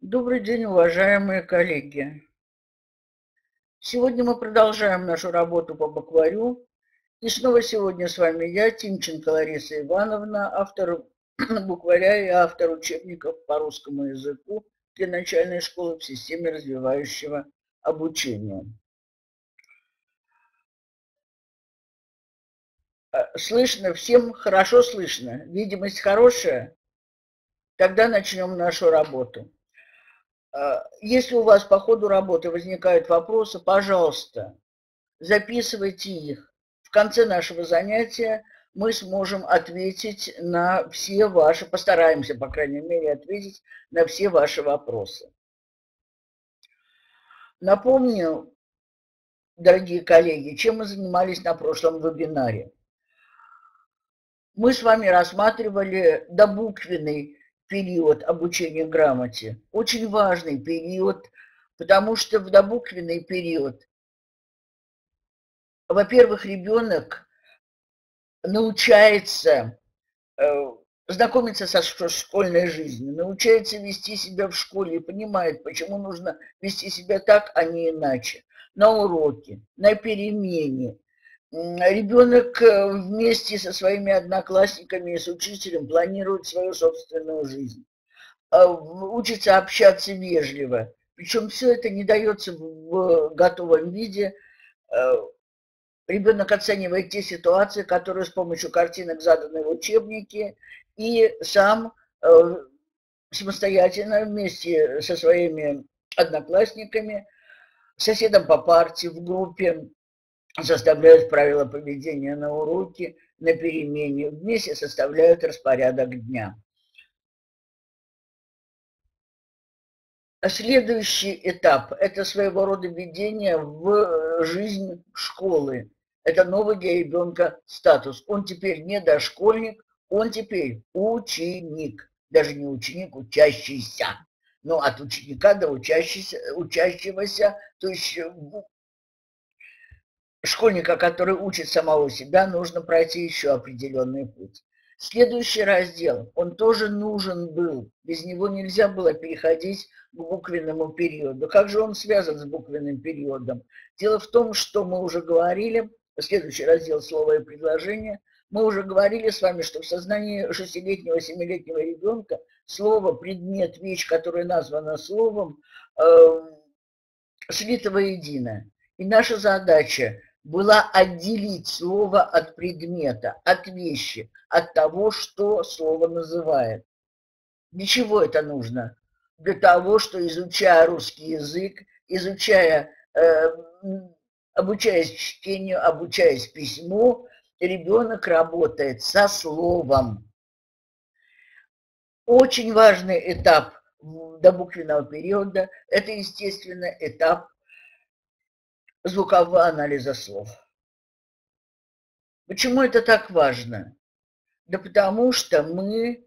Добрый день, уважаемые коллеги. Сегодня мы продолжаем нашу работу по букварю. И снова сегодня с вами я, Тимченко Лариса Ивановна, автор букваря и автор учебников по русскому языку для начальной школы в системе развивающего обучения. Слышно? Всем хорошо слышно? Видимость хорошая? Тогда начнем нашу работу. Если у вас по ходу работы возникают вопросы, пожалуйста, записывайте их. В конце нашего занятия мы сможем ответить на все ваши, постараемся, по крайней мере, ответить на все ваши вопросы. Напомню, дорогие коллеги, чем мы занимались на прошлом вебинаре. Мы с вами рассматривали добуквенный период обучения грамоте. Очень важный период, потому что в добуквенный период, во-первых, ребенок научается знакомится со школьной жизнью, научается вести себя в школе и понимает, почему нужно вести себя так, а не иначе. На уроке, на перемене. Ребенок вместе со своими одноклассниками и с учителем планирует свою собственную жизнь. Учится общаться вежливо. Причем все это не дается в готовом виде. Ребенок оценивает те ситуации, которые с помощью картинок заданы в учебнике, и сам самостоятельно вместе со своими одноклассниками, соседом по парте, в группе составляют правила поведения на уроке, на перемене, вместе составляют распорядок дня. Следующий этап – это своего рода введение в жизнь школы. Это новый для ребенка статус. Он теперь не дошкольник, он теперь ученик. Даже не ученик, учащийся. Но от ученика до учащегося, то есть школьника, который учит самого себя, нужно пройти еще определенный путь. Следующий раздел, он тоже нужен был, без него нельзя было переходить к буквенному периоду. Как же он связан с буквенным периодом? Дело в том, что мы уже говорили, следующий раздел слова и предложения, мы уже говорили с вами, что в сознании 6-летнего, 7-летнего ребенка слово, предмет, вещь, которая названа словом, слито воедино. И наша задача была отделить слово от предмета, от вещи, от того, что слово называет. Для чего это нужно? Для того, что, изучая русский язык, обучаясь чтению, обучаясь письму, ребенок работает со словом. Очень важный этап добуквенного периода – это, естественно, этап звукового анализа слов. Почему это так важно? Да потому что мы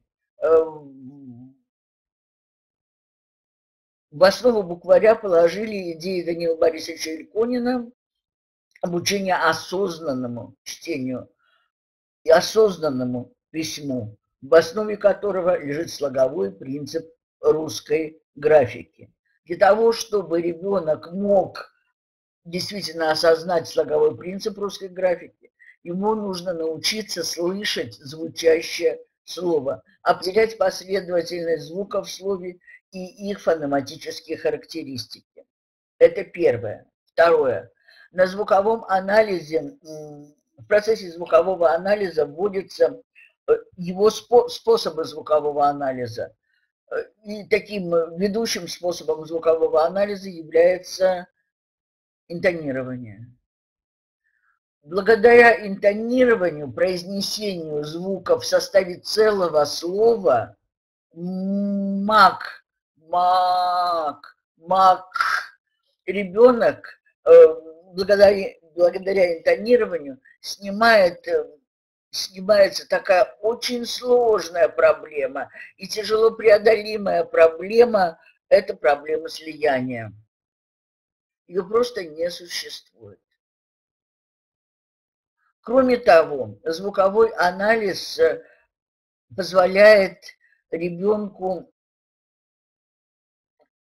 в основу букваря положили идеи Даниила Борисовича Ильконина обучение осознанному чтению и осознанному письму, в основе которого лежит слоговой принцип русской графики. Для того, чтобы ребенок мог действительно осознать слоговой принцип русской графики, ему нужно научиться слышать звучащее слово, определять последовательность звуков в слове и их фонематические характеристики. Это первое. Второе. На звуковом анализе, в процессе звукового анализа вводятся его способы звукового анализа. И таким ведущим способом звукового анализа является интонирование. Благодаря интонированию, произнесению звука в составе целого слова мак, мак, мак, ребенок благодаря интонированию снимается такая очень сложная проблема и тяжело преодолимая проблема – это проблема слияния. Ее просто не существует. Кроме того, звуковой анализ позволяет ребенку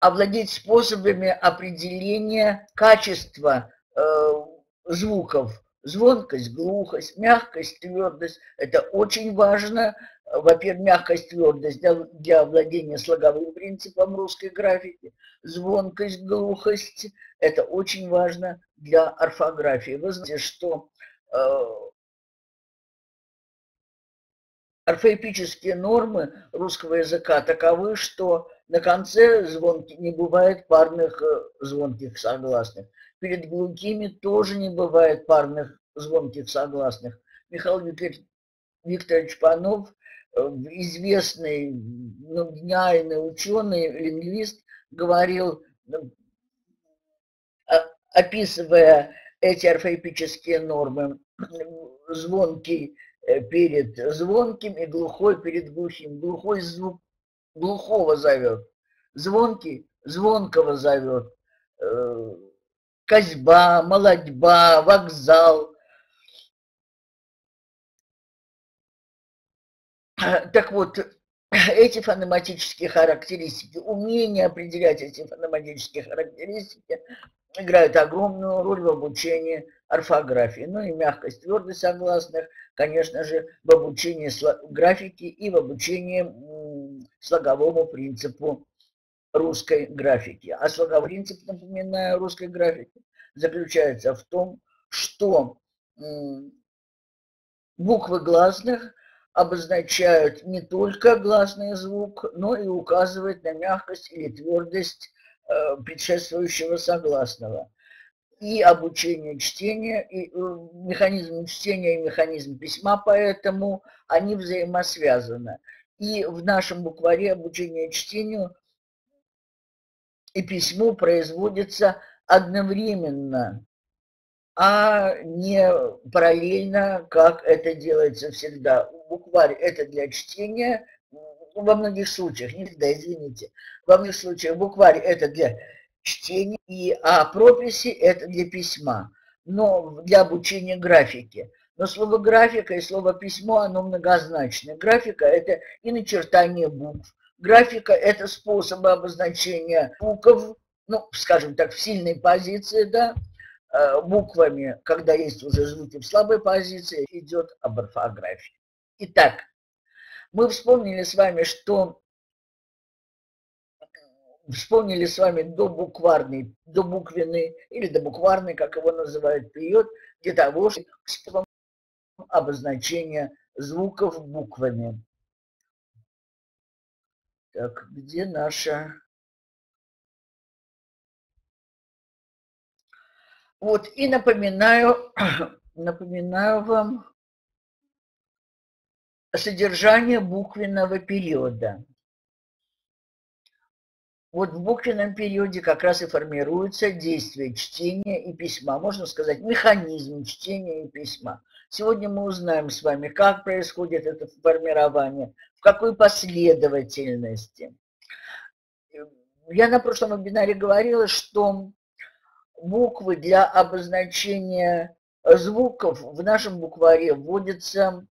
овладеть способами определения качества звуков. Звонкость, глухость, мягкость, твердость. Это очень важно. Во-первых, мягкость, твердость для овладения слоговым принципом русской графики. Звонкость, глухость. Это очень важно для орфографии. Вы знаете, что орфоэпические нормы русского языка таковы, что на конце звонки не бывает парных звонких согласных. Перед глухими тоже не бывает парных звонких согласных. Михаил Викторович Панов, известный гениальный ученый, лингвист, говорил, описывая эти орфоэпические нормы, звонкий перед звонким и глухой перед глухим. Глухой звук глухого зовет, звонкий звонкого зовет, козьба, молодьба, вокзал. Так вот, эти фонематические характеристики, умение определять эти фонематические характеристики играют огромную роль в обучении орфографии. Ну и мягкость, твердость согласных, конечно же, в обучении графики и в обучении слоговому принципу русской графики. А слоговой принцип, напоминаю, русской графики заключается в том, что буквы гласных обозначают не только гласный звук, но и указывают на мягкость или твердость предшествующего согласного. И обучение чтения, и механизм чтения и механизм письма, поэтому они взаимосвязаны. И в нашем букваре обучение чтению и письму производится одновременно, а не параллельно, как это делается всегда. Букварь – это для чтения, во многих случаях, не всегда, извините, во многих случаях букварь – это для чтения, а прописи – это для письма, но для обучения графики. Но слово графика и слово письмо, оно многозначное. Графика – это и начертание букв. Графика – это способы обозначения букв, ну, скажем так, в сильной позиции, да, буквами, когда есть уже звуки в слабой позиции, идет об орфографии. Итак, мы вспомнили с вами, что добуквенный или добукварный, как его называют, период, для того, чтобы обозначение звуков буквами. Так, где наша... Вот, и напоминаю вам содержание буквенного периода. Вот в буквенном периоде как раз и формируется действие чтения и письма, можно сказать, механизм чтения и письма. Сегодня мы узнаем с вами, как происходит это формирование, в какой последовательности. Я на прошлом вебинаре говорила, что буквы для обозначения звуков в нашем букваре вводятся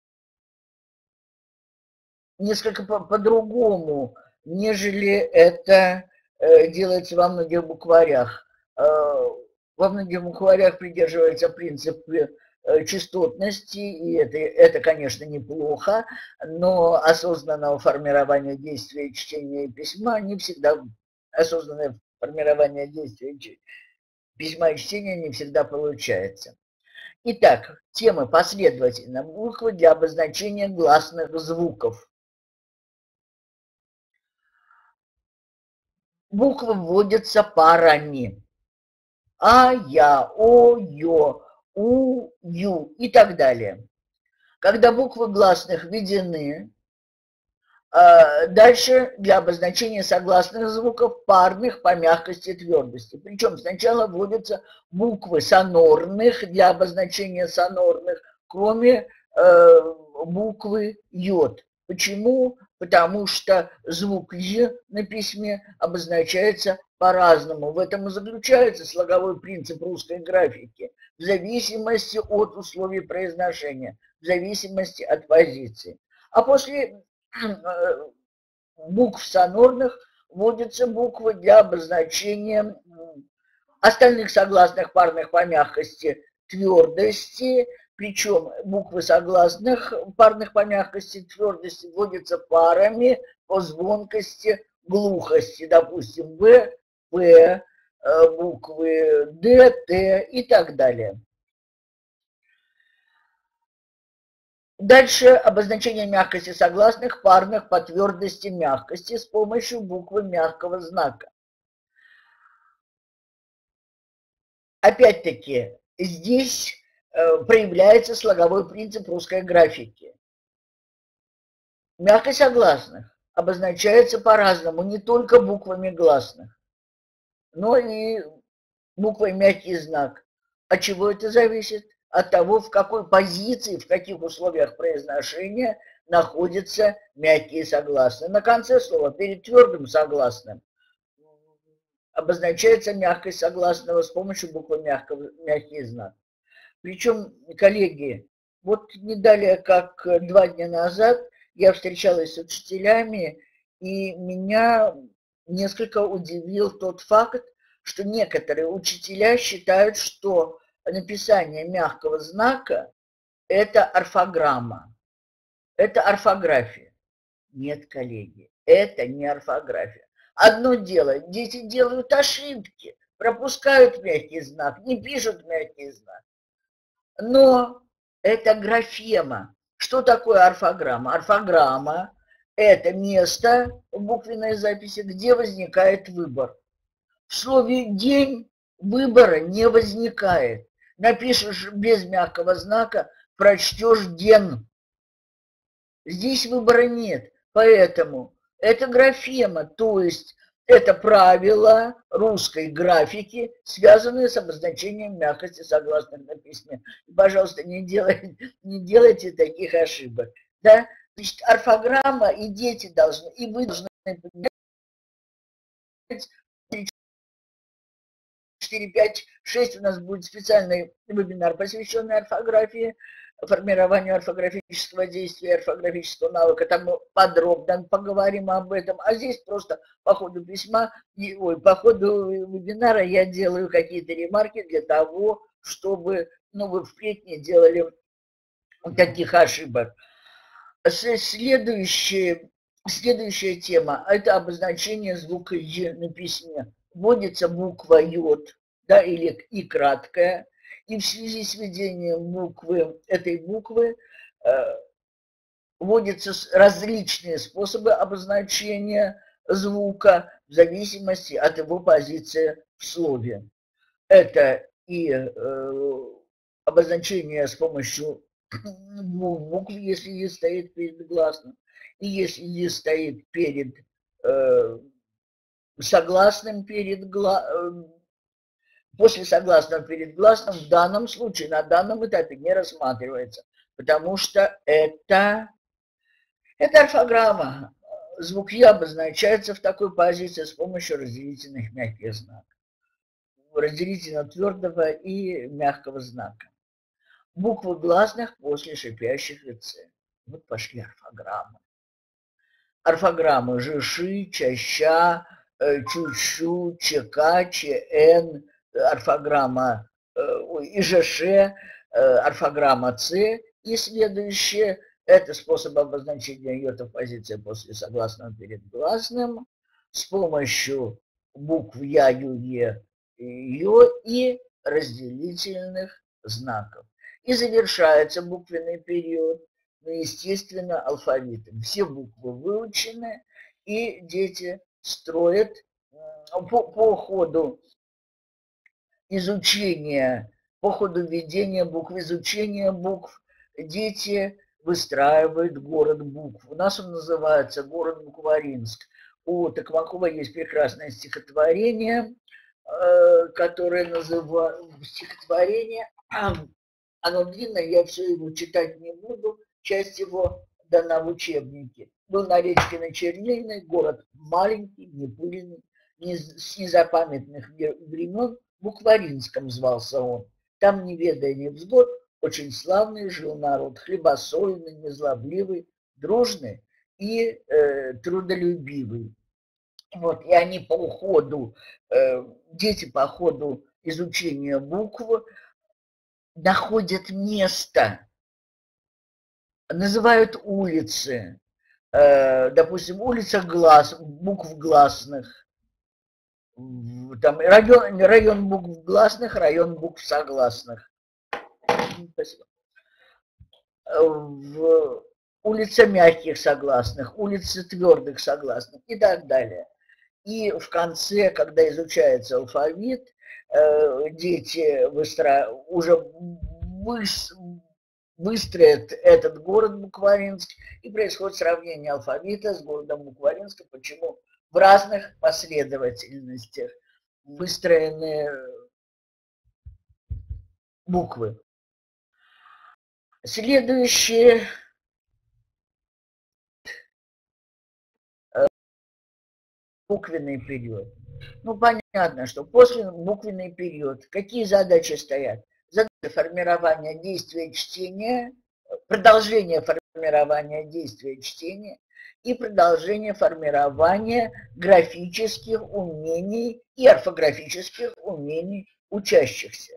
несколько по-другому, нежели это делается во многих букварях. Во многих букварях придерживается принцип частотности, и это, конечно, неплохо, но осознанного формирования действия чтения и письма не всегда, осознанное формирование действия письма и чтения не всегда получается. Итак, темы последовательно. Буквы для обозначения гласных звуков. Буквы вводятся парами. А, Я, О, Ё, У, Ю и так далее. Когда буквы гласных введены, дальше для обозначения согласных звуков парных по мягкости и твердости. Причем сначала вводятся буквы сонорных для обозначения сонорных, кроме буквы Йод. Почему? Потому что звук Ж на письме обозначается по-разному. В этом и заключается слоговой принцип русской графики. В зависимости от условий произношения, в зависимости от позиции. А после букв сонорных вводятся буквы для обозначения остальных согласных парных по мягкости твердости, причем буквы согласных парных по мягкости твердости вводятся парами по звонкости глухости, допустим, В, П, буквы Д, Т и так далее. Дальше обозначение мягкости согласных парных по твердости мягкости с помощью буквы мягкого знака. Опять-таки, здесь проявляется слоговой принцип русской графики. Мягкость согласных обозначается по-разному, не только буквами гласных, но и буквой мягкий знак. От чего это зависит? От того, в какой позиции, в каких условиях произношения находятся мягкие согласные. На конце слова перед твердым согласным обозначается мягкость согласного с помощью буквы мягкий знак. Причем, коллеги, вот не далее, как 2 дня назад я встречалась с учителями, и меня несколько удивил тот факт, что некоторые учителя считают, что написание мягкого знака – это орфограмма, это орфография. Нет, коллеги, это не орфография. Одно дело, дети делают ошибки, пропускают мягкий знак, не пишут мягкий знак. Но это графема. Что такое орфограмма? Орфограмма – это место в буквенной записи, где возникает выбор. В слове «день» выбора не возникает. Напишешь без мягкого знака, прочтешь «ден». Здесь выбора нет, поэтому это графема, то есть это правила русской графики, связанные с обозначением мягкости согласных на письме. Пожалуйста, не делайте таких ошибок. Да? Значит, орфограмма, и дети должны, и вы должны понимать, 4, 5, 6 у нас будет специальный вебинар, посвященный орфографии, формированию орфографического действия, орфографического навыка. Там мы подробно поговорим об этом. А здесь просто по ходу письма, по ходу вебинара я делаю какие-то ремарки для того, чтобы вы впредь не делали таких ошибок. Следующая тема – это обозначение звука «Е» на письме. Вводится буква «Й», да, или «И» краткая, и в связи с введением этой буквы вводятся различные способы обозначения звука в зависимости от его позиции в слове. Это и обозначение с помощью букв, если «Е» стоит перед гласным, и если «Е» стоит перед согласным после согласного перед гласным, в данном случае, на данном этапе не рассматривается, потому что это орфограмма. Звук «Я» обозначается в такой позиции с помощью разделительных мягких знаков. Разделительно твердого и мягкого знака. Буквы гласных после шипящих ц. Вот пошли орфограммы. Орфограммы жиши, чаща, чущу, чека, чн, орфограмма ижш, орфограмма ц. И следующее – это способ обозначения йота в позиции после согласного перед гласным с помощью букв я, ю, е, ё и разделительных знаков. И завершается буквенный период, естественно, алфавитом. Все буквы выучены, и дети строят по ходу изучения, по ходу введения букв, изучения букв, дети выстраивают город букв. У нас он называется город Букваринск. У Токмакова есть прекрасное стихотворение, которое называется стихотворение. Оно длинное, я все его читать не буду, часть его дана в учебнике. Был на речке на Чернильной, город маленький, не пыльный, с незапамятных времен, Букваринском звался он. Там, не ведая невзгод, очень славный жил народ, хлебосольный, незлобливый, дружный и трудолюбивый. Вот, и они по уходу, дети по ходу изучения букв находят место, называют улицы, допустим, улица букв гласных, там район букв гласных, район букв согласных. Спасибо. В улица мягких согласных, улица твердых согласных и так далее. И в конце, когда изучается алфавит, дети уже выстроят этот город Букваринск, и происходит сравнение алфавита с городом Букваринском, почему в разных последовательностях выстроены буквы. Следующее буквенный период. Ну, понятно, что после буквенный период какие задачи стоят? Задача формирования действия чтения, продолжение формирования действия чтения и продолжение формирования графических умений и орфографических умений учащихся.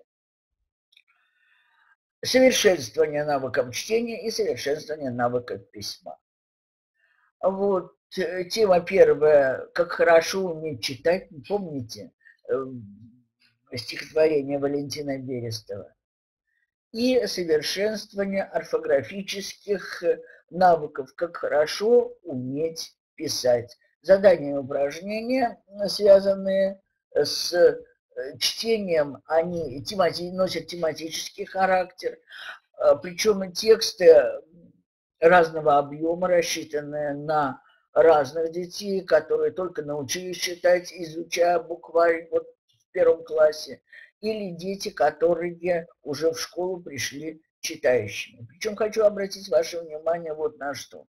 Совершенствование навыков чтения и совершенствование навыков письма. Вот тема первая, как хорошо уметь читать, помните стихотворение Валентина Берестова? И совершенствование орфографических навыков, как хорошо уметь писать. Задания и упражнения, связанные с чтением, они носят тематический характер, причем тексты разного объема, рассчитанные на разных детей, которые только научились читать, изучая букварь вот в первом классе, или дети, которые уже в школу пришли читающими. Причем хочу обратить ваше внимание вот на что.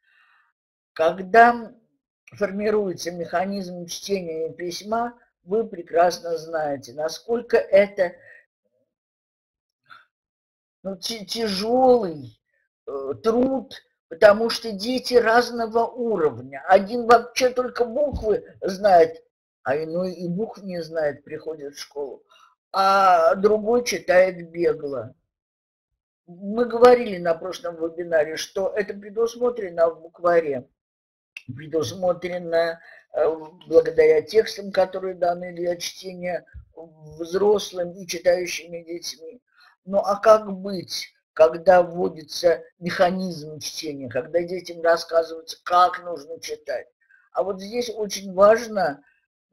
Когда формируется механизм чтения и письма, вы прекрасно знаете, насколько это тяжелый труд, потому что дети разного уровня. Один вообще только буквы знает, а иной и букв не знает, приходит в школу, а другой читает бегло. Мы говорили на прошлом вебинаре, что это предусмотрено в букваре, предусмотрено благодаря текстам, которые даны для чтения взрослым и читающими детьми. Ну а как быть, когда вводится механизм чтения, когда детям рассказывается, как нужно читать? А вот здесь очень важно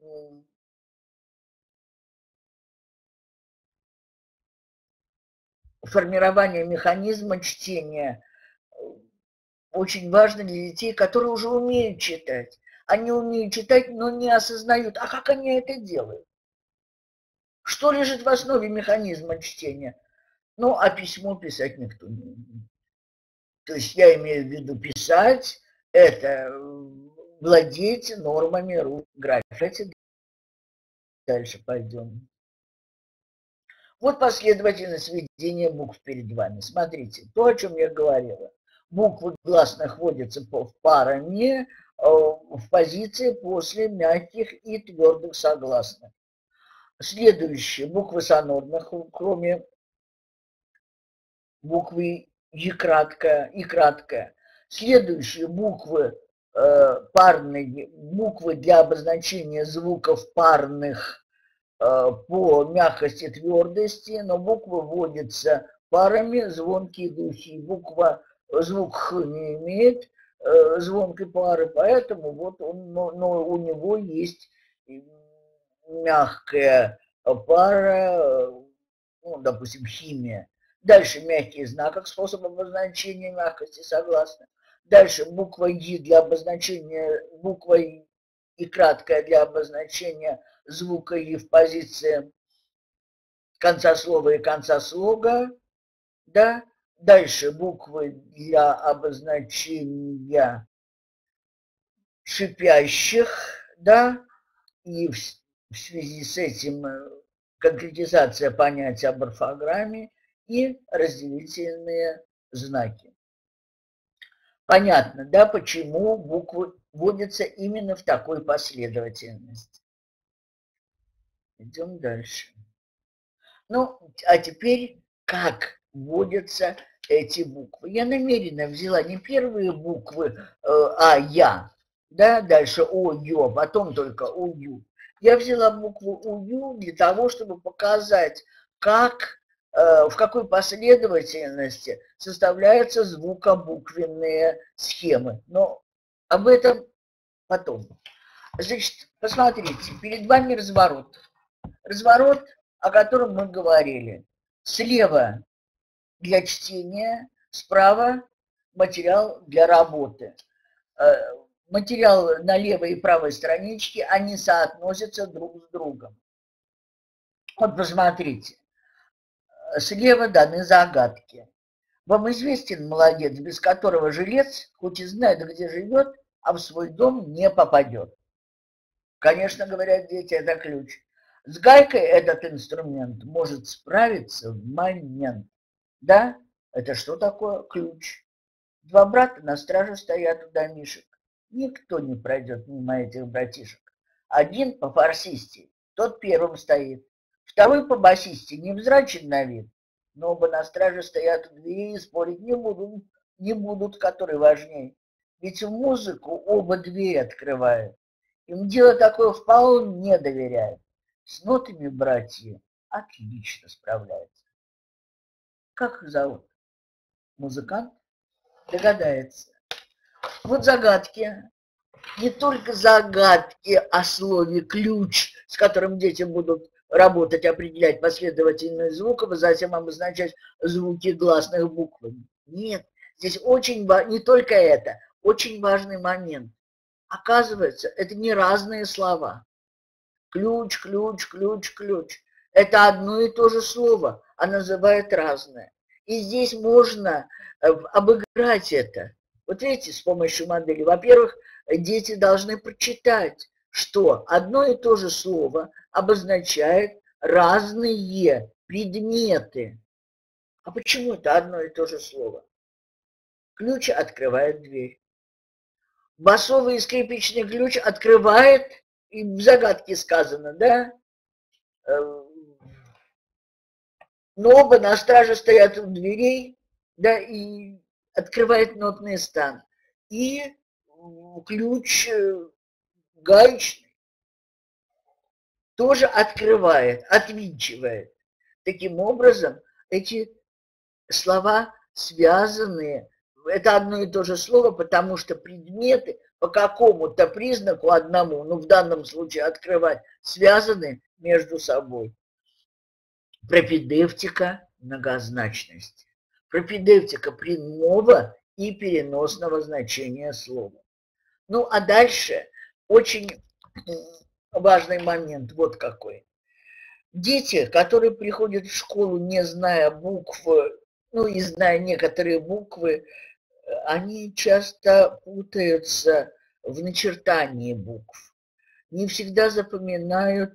формирование механизма чтения. Очень важно для детей, которые уже умеют читать. Они умеют читать, но не осознают, а как они это делают? Что лежит в основе механизма чтения? Ну, а письмо писать никто не умеет. То есть я имею в виду писать, это владеть нормами графики. Дальше пойдем. Вот последовательность введения букв перед вами. Смотрите, то, о чем я говорила. Буквы гласных вводятся парами в позиции после мягких и твердых согласных. Следующие буквы сонорных, кроме буквы и краткая. Следующие буквы парные, буквы для обозначения звуков парных по мягкости, твердости, но буквы вводятся парами, звонкие, глухие. Звук Х не имеет звонкой пары, поэтому вот но у него есть мягкая пара, ну, допустим, химия. Дальше мягкий знак как способ обозначения мягкости, согласно. Дальше буква Е для обозначения, буква И краткая для обозначения звука И в позиции конца слова и конца слога, да. Дальше буквы для обозначения шипящих, да, и в связи с этим конкретизация понятия об орфограмме и разделительные знаки. Понятно, да, почему буквы вводятся именно в такой последовательности. Идем дальше. Ну, а теперь как вводятся эти буквы? Я намеренно взяла не первые буквы А, Я, да, дальше О, Ё, потом только У, Ю. Я взяла букву У, Ю для того, чтобы показать, как, в какой последовательности составляются звукобуквенные схемы. Но об этом потом. Значит, посмотрите, перед вами разворот. Разворот, о котором мы говорили. Слева для чтения, справа материал для работы. Материал на левой и правой страничке, они соотносятся друг с другом. Вот посмотрите. Слева даны загадки. Вам известен молодец, без которого жилец, хоть и знает, где живет, а в свой дом не попадет. Конечно, говорят дети, это ключ. С гайкой этот инструмент может справиться в момент. Да, это что такое ключ? Два брата на страже стоят у домишек. Никто не пройдет мимо этих братишек. Один по фарсисте, тот первым стоит. Второй по басисте, невзрачен на вид. Но оба на страже стоят у двери и спорить не будут, который важнее. Ведь в музыку оба двери открывают. Им дело такое вполне доверяют. С нотами братья отлично справляются. Как их зовут? Музыкант? Догадается. Вот загадки. Не только загадки о слове «ключ», с которым дети будут работать, определять последовательность звуков, и затем обозначать звуки гласных буквами. Нет, здесь очень не только это, очень важный момент. Оказывается, это не разные слова. Ключ, ключ, ключ, ключ. Это одно и то же слово, а называют разное. И здесь можно обыграть это. Вот видите, с помощью модели. Во-первых, дети должны прочитать, что одно и то же слово обозначает разные предметы. А почему это одно и то же слово? Ключ открывает дверь. Басовый и скрипичный ключ открывает, и в загадке сказано, да? Но оба на страже стоят у дверей, да, и открывает нотный стан. И ключ гаечный тоже открывает, отвинчивает. Таким образом, эти слова связаны. Это одно и то же слово, потому что предметы по какому-то признаку одному, ну в данном случае открывать, связаны между собой. Пропедевтика многозначности. Пропедевтика прямого и переносного значения слова. Ну, а дальше очень важный момент, вот какой. Дети, которые приходят в школу, не зная букв, ну и зная некоторые буквы, они часто путаются в начертании букв. Не всегда запоминают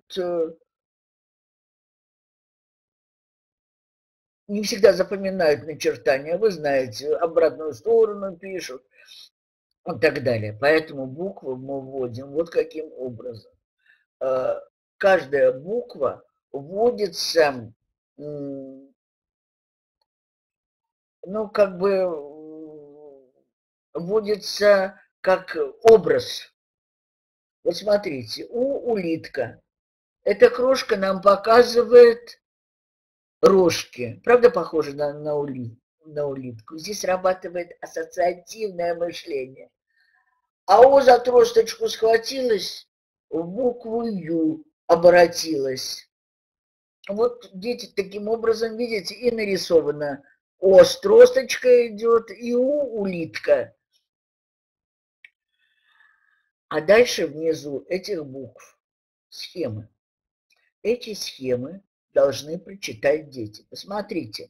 начертания, вы знаете, обратную сторону пишут и так далее. Поэтому буквы мы вводим вот каким образом. Каждая буква вводится, ну, как бы вводится как образ. Вот смотрите, улитка. Эта крошка нам показывает рожки. Правда, похоже на улитку? Здесь срабатывает ассоциативное мышление. А О за тросточку схватилась, в букву Ю обратилась. Вот дети таким образом, видите, и нарисовано. О с тросточкой идет, и улитка. А дальше внизу этих букв схемы. Эти схемы должны прочитать дети. Посмотрите.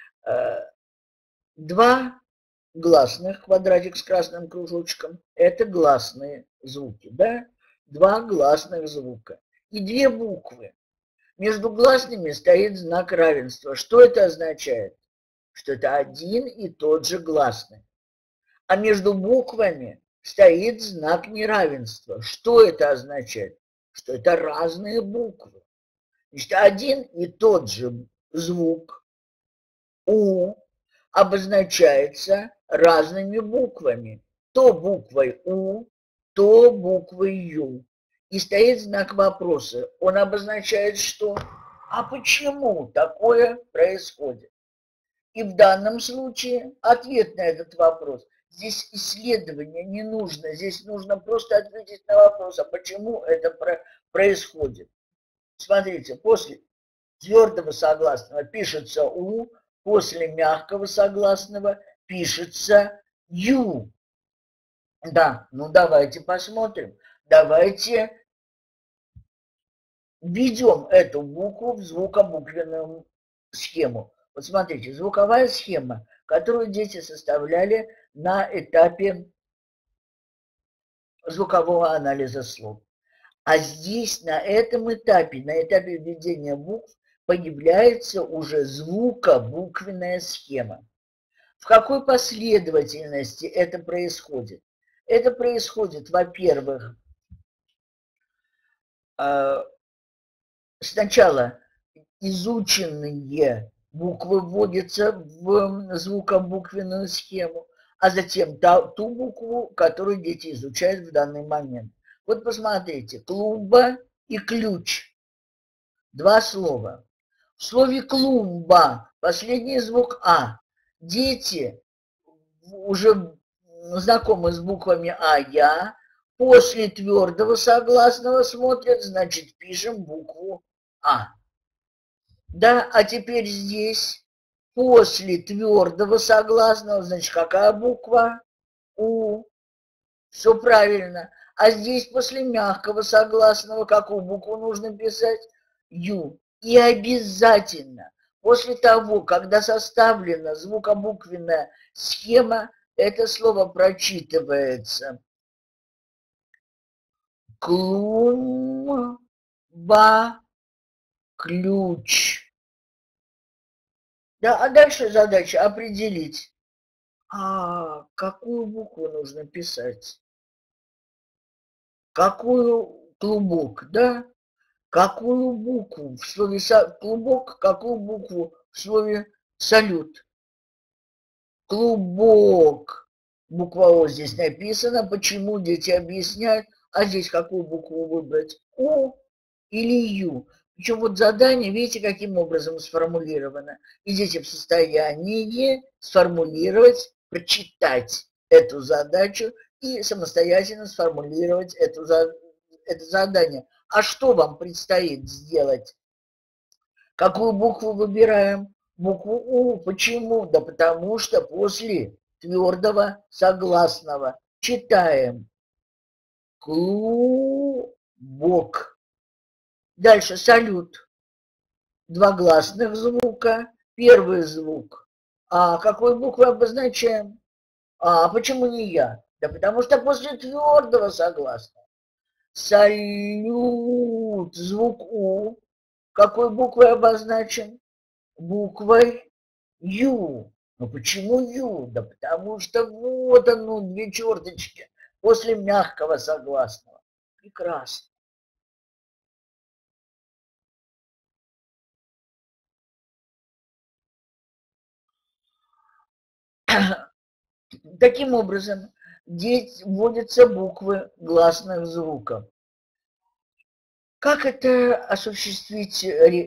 Два гласных, квадратик с красным кружочком, это гласные звуки, да? Два гласных звука. И две буквы. Между гласными стоит знак равенства. Что это означает? Что это один и тот же гласный. а между буквами стоит знак неравенства. Что это означает? Что это разные буквы. Значит, один и тот же звук «у» обозначается разными буквами. То буквой «у», то буквой «ю». И стоит знак вопроса. Он обозначает что? А почему такое происходит? И в данном случае ответ на этот вопрос. Здесь исследование не нужно, здесь нужно просто ответить на вопрос, а почему это происходит. Смотрите, после твердого согласного пишется «у», после мягкого согласного пишется «ю». Да, ну давайте посмотрим. Давайте введем эту букву в звукобуквенную схему. Вот смотрите, звуковая схема, которую дети составляли на этапе звукового анализа слов. А здесь, на этом этапе, на этапе введения букв, появляется уже звукобуквенная схема. В какой последовательности это происходит? Это происходит, во-первых, сначала изученные буквы вводятся в звукобуквенную схему, а затем ту букву, которую дети изучают в данный момент. Вот посмотрите, клумба и ключ. Два слова. В слове клумба последний звук А. Дети уже знакомы с буквами А, Я. После твердого согласного смотрят, значит, пишем букву А. Да, а теперь здесь после твердого согласного, значит, какая буква? У. Все правильно. А здесь после мягкого согласного какую букву нужно писать? Ю. И обязательно после того, когда составлена звукобуквенная схема, это слово прочитывается. Клумба, ключ. Да, а дальше задача определить, какую букву нужно писать. Какую клубок, да? Какую букву в слове клубок, какую букву в слове салют? Клубок. Буква О здесь написана. Почему дети объясняют? А здесь какую букву выбрать? О или Ю? Причем вот задание, видите, каким образом сформулировано. И дети в состоянии сформулировать, прочитать эту задачу и самостоятельно сформулировать это задание. А что вам предстоит сделать? Какую букву выбираем? Букву У. Почему? Да потому что после твердого согласного читаем клубок. Дальше салют. Два гласных звука. Первый звук. А какой буквой обозначаем? А почему не я? Да потому что после твердого согласного. Салют. Звук У. Какой буквой обозначен? Буквой Ю. Ну почему Ю? Да потому что вот оно, две черточки после мягкого согласного. Прекрасно. Таким образом, здесь вводятся буквы гласных звуков. Как это осуществить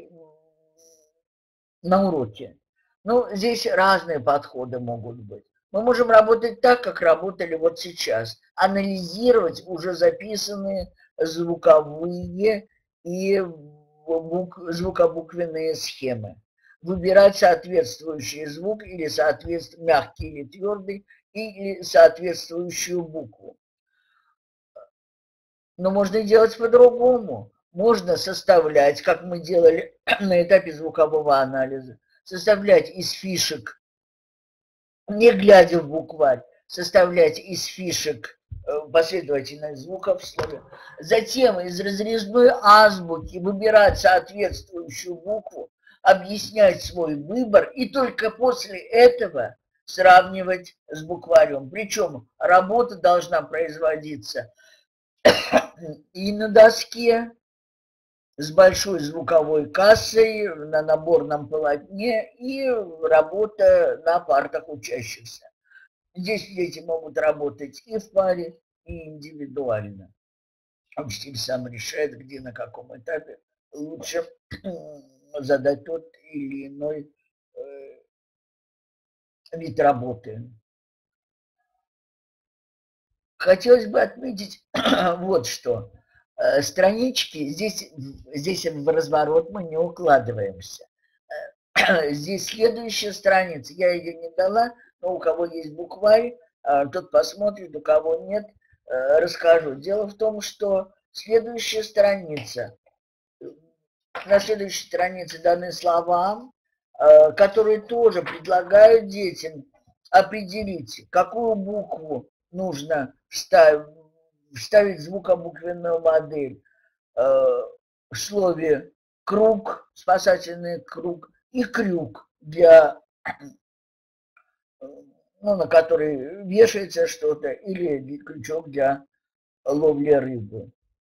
на уроке? Ну, здесь разные подходы могут быть. Мы можем работать так, как работали вот сейчас. Анализировать уже записанные звуковые и звукобуквенные схемы. Выбирать соответствующий звук или мягкий или твердый, или соответствующую букву. Но можно делать по-другому. Можно составлять, как мы делали на этапе звукового анализа, составлять из фишек, не глядя в букварь, составлять из фишек последовательность звуков в слове. Затем из разрезной азбуки выбирать соответствующую букву, объяснять свой выбор, и только после этого сравнивать с букварем. Причем работа должна производиться и на доске с большой звуковой кассой на наборном полотне и работа на партах учащихся. Здесь дети могут работать и в паре, и индивидуально. Учитель сам решает, где, на каком этапе лучше задать тот или иной вид работы. Хотелось бы отметить вот что. Странички, здесь в разворот мы не укладываемся. Здесь следующая страница, я ее не дала, но у кого есть букварь, тот посмотрит, у кого нет, расскажу. Дело в том, что следующая страница, на следующей странице даны слова, которые тоже предлагают детям определить, какую букву нужно вставить звукобуквенную модель в слове круг, спасательный круг, и крюк, для, на который вешается что-то, или крючок для ловли рыбы.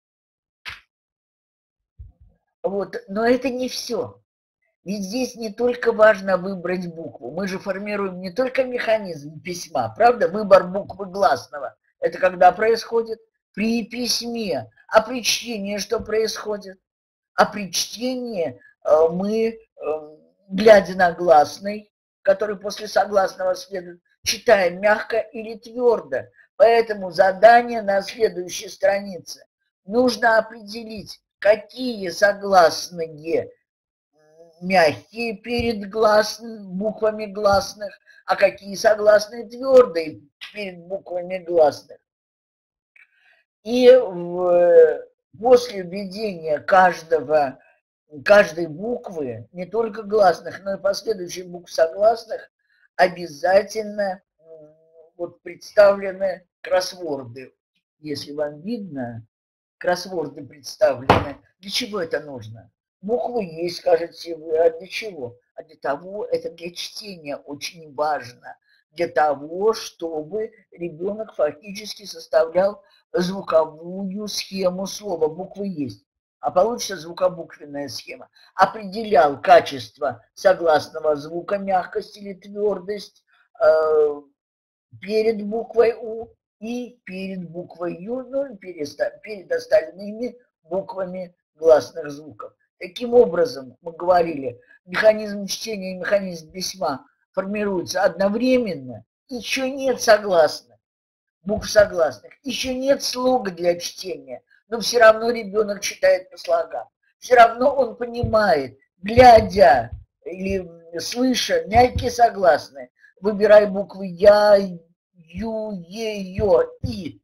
Вот, но это не все. Ведь здесь не только важно выбрать букву, мы же формируем не только механизм письма, правда? Выбор буквы гласного. Это когда происходит? При письме. А при чтении что происходит? А при чтении мы, глядя на гласный, который после согласного следует, читаем мягко или твердо. Поэтому задание на следующей странице. Нужно определить, какие согласные мягкие перед буквами гласных, а какие согласные твердые перед буквами гласных. И после введения каждой буквы, не только гласных, но и последующих букв согласных, обязательно вот представлены кроссворды. Если вам видно, кроссворды представлены. Для чего это нужно? Буквы есть, скажете вы, а для чего? А для того, это для чтения очень важно. Для того, чтобы ребенок фактически составлял звуковую схему слова. Буквы есть, а получится звукобуквенная схема. Определял качество согласного звука, мягкость или твердость перед буквой У и перед буквой Ю, ну и перед остальными буквами гласных звуков. Таким образом, мы говорили, механизм чтения и механизм письма формируются одновременно, еще нет согласных, букв согласных, еще нет слога для чтения, но все равно ребенок читает по слогам, все равно он понимает, глядя или слыша мягкие согласные, выбирай буквы Я, Ю, Е, Ё, И.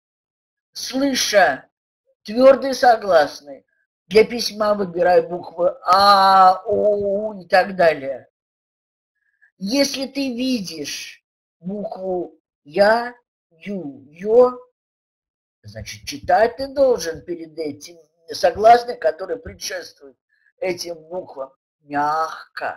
Слыша твердые согласные, для письма выбирай буквы А, О, У и так далее. Если ты видишь букву Я, Ю, Ё, значит, читать ты должен перед этим согласные, которые предшествуют этим буквам, мягко.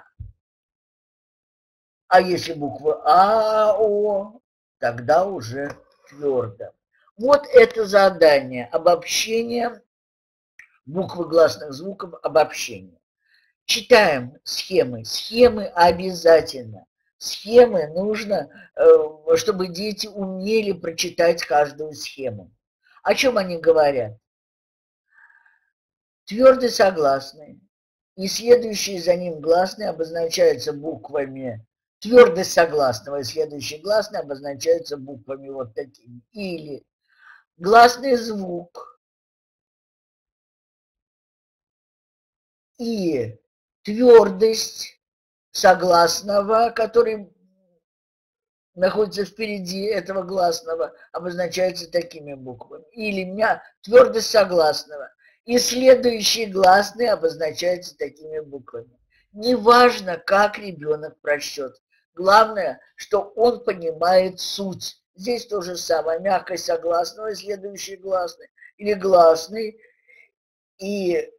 А если буквы А, О, тогда уже твердо. Вот это задание обобщения буквы гласных звуков, обобщение. Читаем схемы. Схемы обязательно. Схемы нужно, чтобы дети умели прочитать каждую схему. О чем они говорят? Твердый согласный и следующие за ним гласные обозначаются буквами. Твердость согласного и следующие гласные обозначаются буквами вот такими. Или гласный звук и твердость согласного, который находится впереди этого гласного, обозначаются такими буквами. Или твердость согласного. И следующие гласные обозначаются такими буквами. Неважно, как ребенок прочтет. Главное, что он понимает суть. Здесь то же самое. Мягкость согласного и следующие гласные. Или гласный и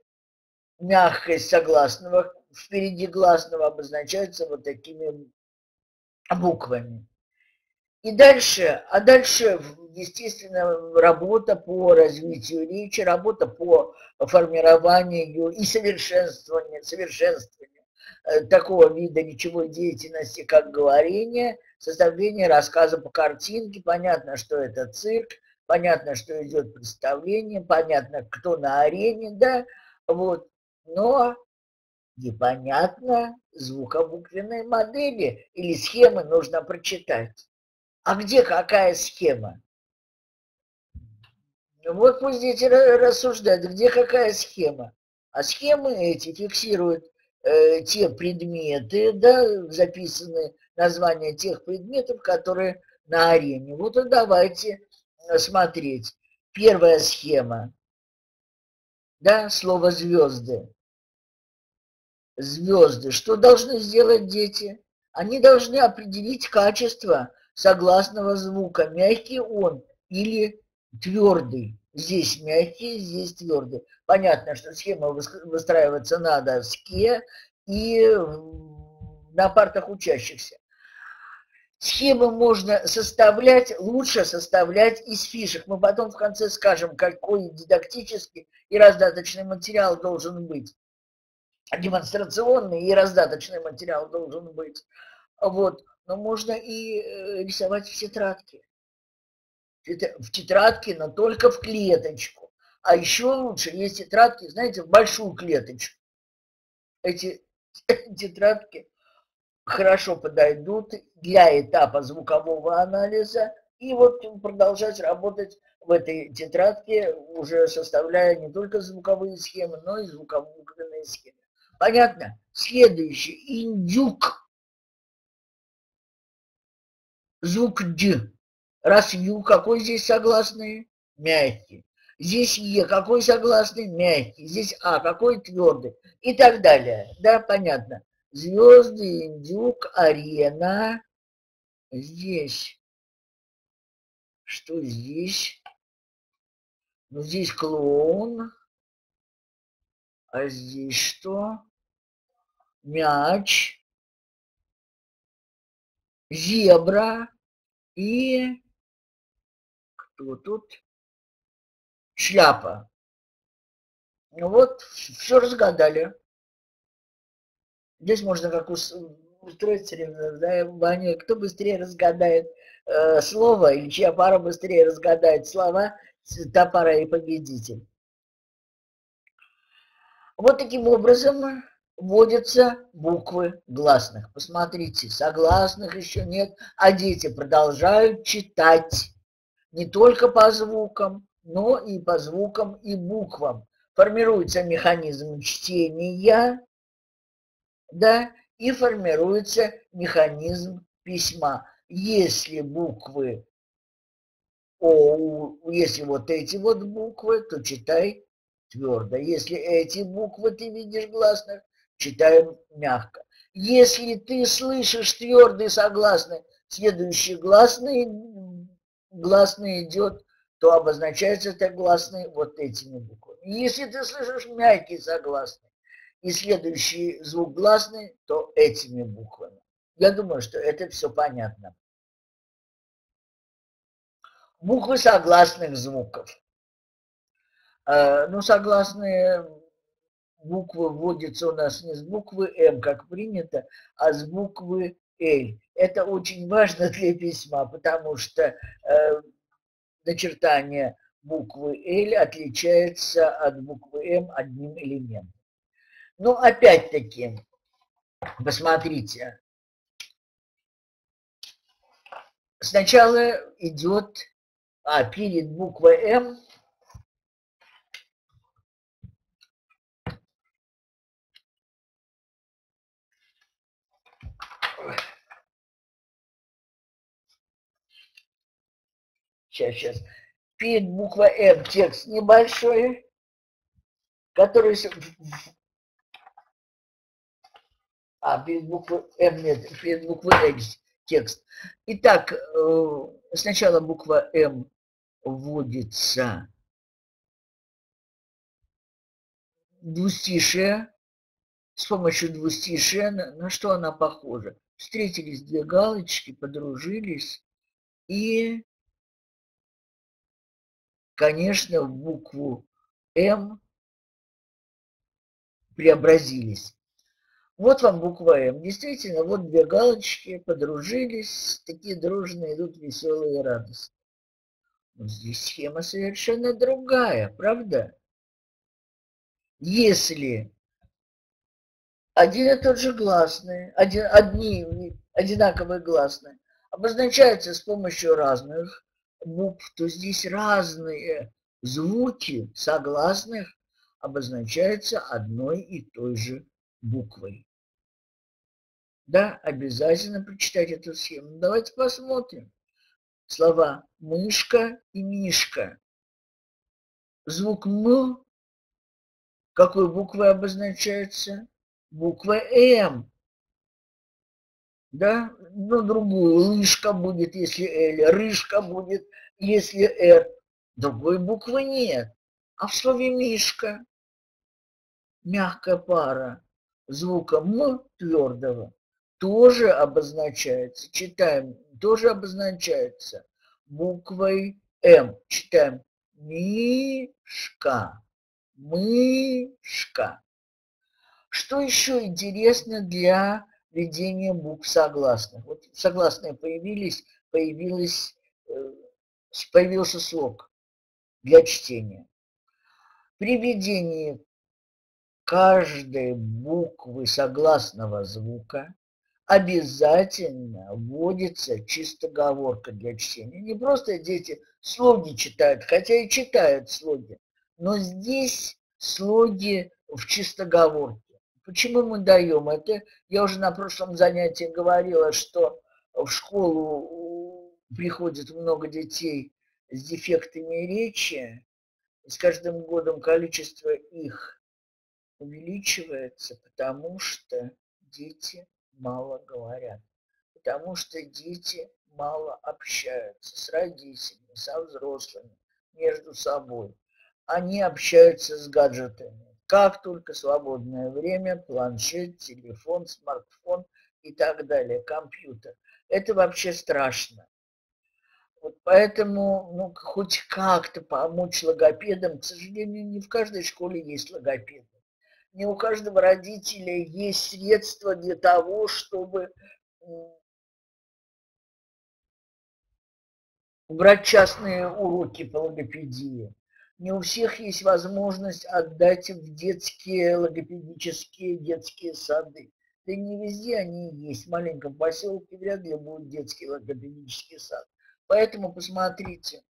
мягкость согласного впереди гласного обозначаются вот такими буквами. И дальше, естественно, работа по развитию речи, работа по формированию и совершенствованию такого вида речевой деятельности, как говорение, составление рассказа по картинке. Понятно, что это цирк, понятно, что идет представление, понятно, кто на арене, да, вот, но непонятно звукобуквенной модели или схемы нужно прочитать. А где какая схема? Вот пусть дети рассуждают, где какая схема. А схемы эти фиксируют те предметы, да, записаны названия тех предметов, которые на арене. Вот и давайте смотреть. Первая схема, да, слово звезды. Звезды. Что должны сделать дети? Они должны определить качество согласного звука, мягкий он или твердый. Здесь мягкий, здесь твердый. Понятно, что схема выстраиваться на доске и на партах учащихся. Схемы можно составлять, лучше составлять из фишек. Мы потом в конце скажем, какой дидактический и раздаточный материал должен быть. Демонстрационный и раздаточный материал должен быть. Вот. Но можно и рисовать в тетрадке. В тетрадке, но только в клеточку. А еще лучше есть тетрадки, знаете, в большую клеточку. Эти тетрадки хорошо подойдут для этапа звукового анализа и вот продолжать работать в этой тетрадке, уже составляя не только звуковые схемы, но и звуковые схемы. Понятно? Следующий. Индюк. Звук Д. Раз Ю, какой здесь согласный? Мягкий. Здесь Е, какой согласный? Мягкий. Здесь А, какой твердый? И так далее. Да, понятно. Звезды, индюк, арена. Здесь. Что здесь? Ну, здесь клоун. А здесь что? Мяч. Зебра. И кто тут? Шляпа. Ну вот, все разгадали. Здесь можно как устроить соревнование, кто быстрее разгадает слово, или чья пара быстрее разгадает слова, та пара и победитель. Вот таким образом вводятся буквы гласных. Посмотрите, согласных еще нет, а дети продолжают читать не только по звукам, но и по звукам и буквам. Формируется механизм чтения, да, и формируется механизм письма. Если буквы О, если вот эти вот буквы, то читай твердо. Если эти буквы ты видишь гласных, читаем мягко. Если ты слышишь твердый согласный, следующий гласный идет, то обозначается это гласный вот этими буквами. Если ты слышишь мягкий согласный и следующий звук гласный, то этими буквами. Я думаю, что это все понятно. Буквы согласных звуков. Ну, согласные буквы вводятся у нас не с буквы М, как принято, а с буквы Л. Это очень важно для письма, потому что начертание буквы Л отличается от буквы М одним элементом. Ну, опять-таки, посмотрите. Сначала идет, перед буквой М сейчас. Перед буквой М текст небольшой, который... перед буквой М нет, перед буквой М текст. Итак, сначала буква М вводится двустишие. С помощью двустишия на что она похожа? Встретились две галочки, подружились и, конечно, в букву М преобразились. Вот вам буква М. Действительно, вот две галочки, подружились, такие дружные, идут веселые и радостные. Но здесь схема совершенно другая, правда? Если один и тот же гласный, одни одинаковые гласные обозначаются с помощью разных букв, то здесь разные звуки согласных обозначаются одной и той же буквой. Да, обязательно прочитать эту схему. Давайте посмотрим. Слова мышка и мишка. Звук М какой буквой обозначается? Буква М. Да, но другую. Лыжка будет, если Л, рыжка будет, если Р. Другой буквы нет. А в слове мишка мягкая пара звука М твердого тоже обозначается, читаем, тоже обозначается буквой М. Читаем мишка, мышка. Что еще интересно для введения букв согласных? Вот согласные появился слог для чтения. При введении каждой буквы согласного звука обязательно вводится чистоговорка для чтения. Не просто дети слоги читают, хотя и читают слоги, но здесь слоги в чистоговорке. Почему мы даем это? Я уже на прошлом занятии говорила, что в школу приходит много детей с дефектами речи, и с каждым годом количество их увеличивается, потому что дети мало говорят, потому что дети мало общаются с родителями, со взрослыми, между собой. Они общаются с гаджетами. Как только свободное время, планшет, телефон, смартфон и так далее, компьютер. Это вообще страшно. Вот поэтому, ну, хоть как-то помочь логопедам, к сожалению, не в каждой школе есть логопеды. Не у каждого родителя есть средства для того, чтобы брать частные уроки по логопедии. Не у всех есть возможность отдать в детские логопедические детские сады. Да не везде они есть. В маленьком поселке вряд ли будет детский логопедический сад. Поэтому посмотрите,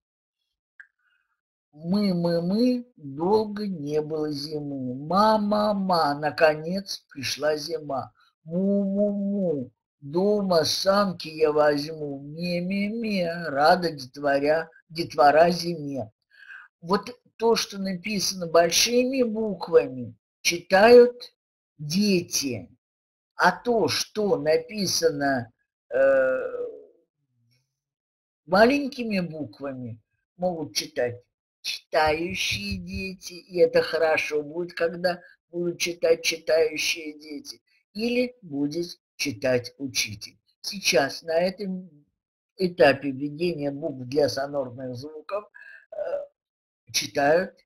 мы, долго не было зимы. Ма, наконец пришла зима. Му, дома самки я возьму. Ме, рада детвора зиме. Вот то, что написано большими буквами, читают дети. А то, что написано маленькими буквами, могут читать читающие дети, и это хорошо будет, когда будут читать читающие дети, или будет читать учитель. Сейчас на этом этапе введения букв для сонорных звуков читают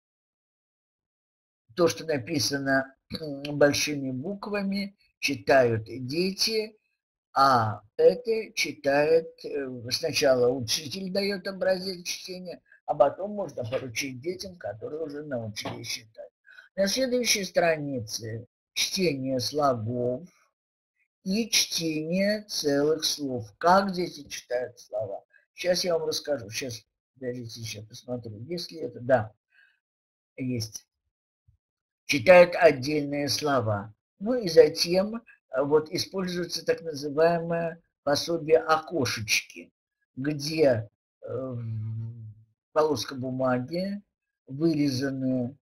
то, что написано большими буквами, читают дети, а это читает, сначала учитель дает образец чтения, а потом можно поручить детям, которые уже научились читать. На следующей странице чтение слогов и чтение целых слов. Как дети читают слова. Сейчас я вам расскажу. Сейчас, подождите, сейчас посмотрю. Если это, да, есть. Читают отдельные слова. Ну и затем вот используется так называемое пособие окошечки, где полоска бумаги, вырезаны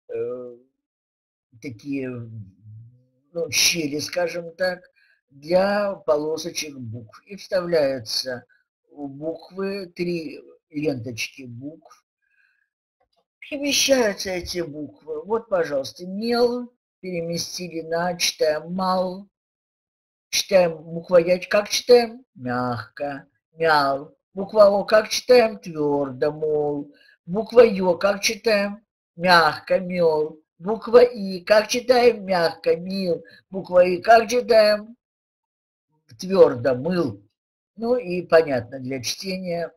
такие, ну, щели, скажем так, для полосочек букв. И вставляются буквы, 3 ленточки букв, перемещаются эти буквы. Вот, пожалуйста, мел переместили на, читаем мал, Читаем буква Я, как читаем? Мягко, мял. Буква О, как читаем? Твердо, мол. Буква Ё, как читаем? Мягко, мел. Буква И, как читаем? Мягко, мил. Буква И, как читаем? Твердо, мыл. Ну и понятно для чтения,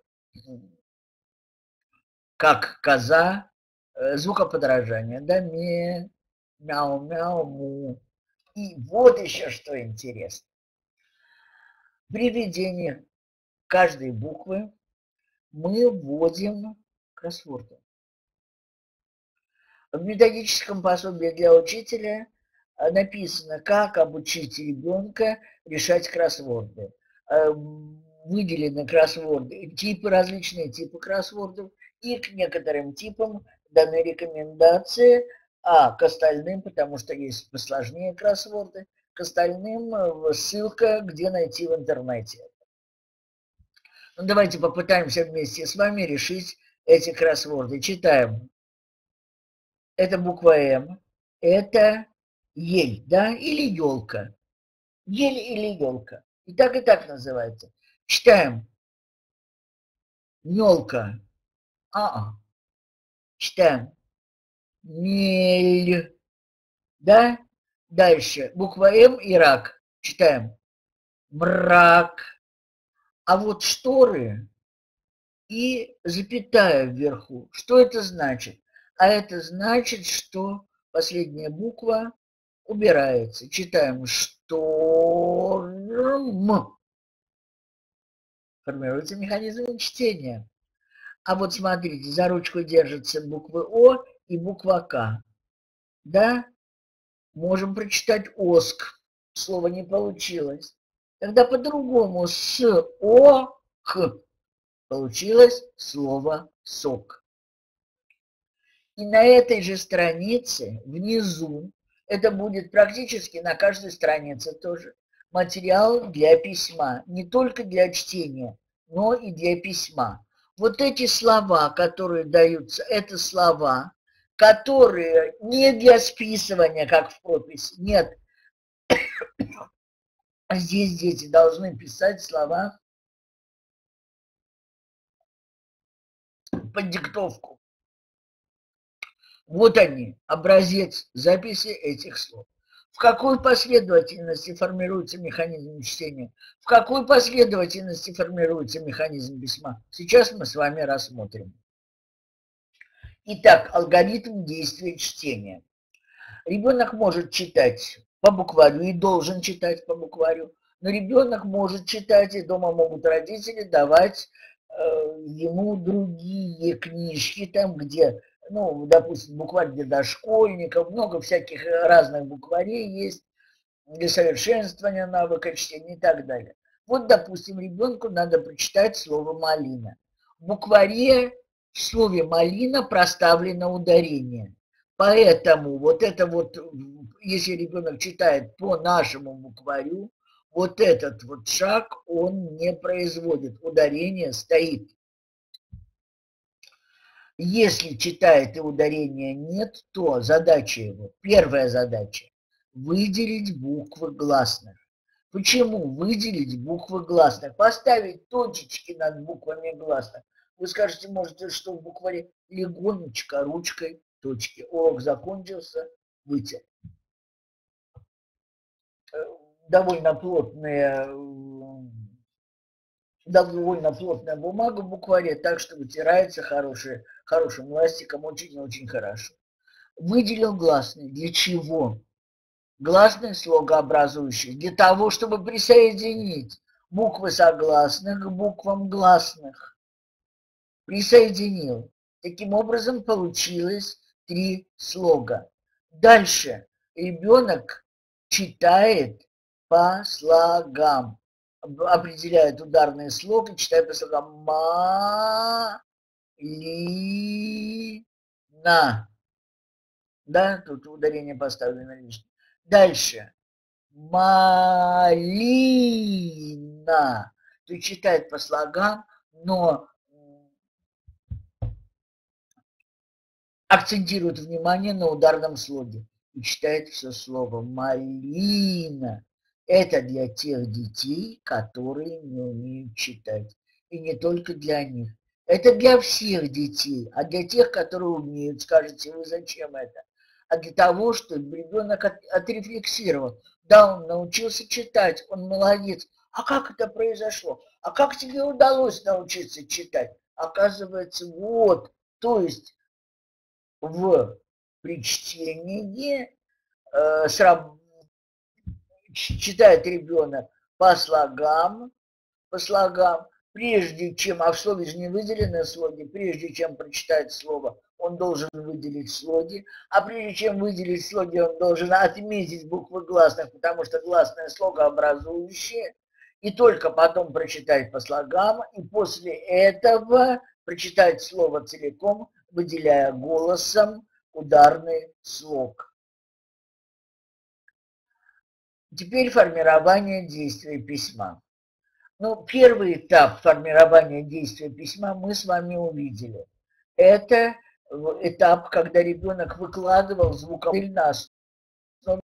как коза, звукоподражание, да, мяу, мяу, му. И вот еще что интересно. При введении каждой буквы мы вводим кроссворды. В методическом пособии для учителя написано, как обучить ребенка решать кроссворды. Выделены кроссворды, различные типы кроссвордов, и к некоторым типам даны рекомендации, а к остальным, потому что есть посложнее кроссворды, к остальным ссылка, где найти в интернете. Ну, давайте попытаемся вместе с вами решить эти кроссворды. Читаем. Это буква М. Это ель, да, или елка. Ель или елка. И так называется. Читаем. Мелка. Читаем. Мель. Да? Дальше. Буква М и рак. Читаем. Мрак. А вот шторы и запятая вверху. Что это значит? А это значит, что последняя буква убирается. Читаем шторм. Формируется механизм чтения. А вот смотрите, за ручку держатся буквы О и буква К. Да? Можем прочитать оск. Слово не получилось. Тогда по-другому с О Х получилось слово сок. И на этой же странице внизу, это будет практически на каждой странице тоже, материал для письма, не только для чтения, но и для письма. Вот эти слова, которые даются, это слова, которые не для списывания, как в прописи, нет. Здесь дети должны писать слова под диктовку. Вот они, образец записи этих слов. В какой последовательности формируется механизм чтения? В какой последовательности формируется механизм письма? Сейчас мы с вами рассмотрим. Итак, алгоритм действия чтения. Ребенок может читать по букварю и должен читать по букварю, но ребенок может читать, и дома могут родители давать ему другие книжки, там, где, ну, допустим, букварь для дошкольников, много всяких разных букварей есть для совершенствования навыка чтения и так далее. Вот, допустим, ребенку надо прочитать слово «малина». В букваре в слове «малина» проставлено ударение. Поэтому вот это вот, если ребенок читает по нашему букварю, вот этот вот шаг он не производит, ударение стоит. Если читает и ударения нет, то задача его, первая задача, выделить буквы гласных. Почему выделить буквы гласных? Поставить точечки над буквами гласных. Вы скажете, может, что в букваре легонечко ручкой точки. Урок закончился, вытер. Довольно плотная бумага в букваре, так что вытирается хорошим ластиком очень-очень хорошо. Выделил гласные. Для чего? Гласные слогообразующие. Для того, чтобы присоединить буквы согласных к буквам гласных. Присоединил. Таким образом получилось 3 слога. Дальше ребенок читает по слогам. Определяет ударные слоги, читает по слогам. Малина. Да, тут ударение поставлено лишнее. Дальше. Малина. То есть читает по слогам, но акцентирует внимание на ударном слоге. И читает все слово. Малина. Это для тех детей, которые не умеют читать. И не только для них. Это для всех детей, а для тех, которые умеют, скажете вы, зачем это? А для того, чтобы ребенок отрефлексировал. Да, он научился читать, он молодец. А как это произошло? А как тебе удалось научиться читать? Оказывается, вот, то есть при чтении читает ребенок по слогам, прежде чем, а в слове же не выделены слоги, прежде чем прочитать слово, он должен выделить слоги, а прежде чем выделить слоги, он должен отметить буквы гласных, потому что гласные слогообразующие, и только потом прочитать по слогам, и после этого прочитать слово целиком, выделяя голосом ударный слог. Теперь формирование действия письма. Ну, первый этап формирования действия письма мы с вами увидели. Это этап, когда ребенок выкладывал звуковые на основе.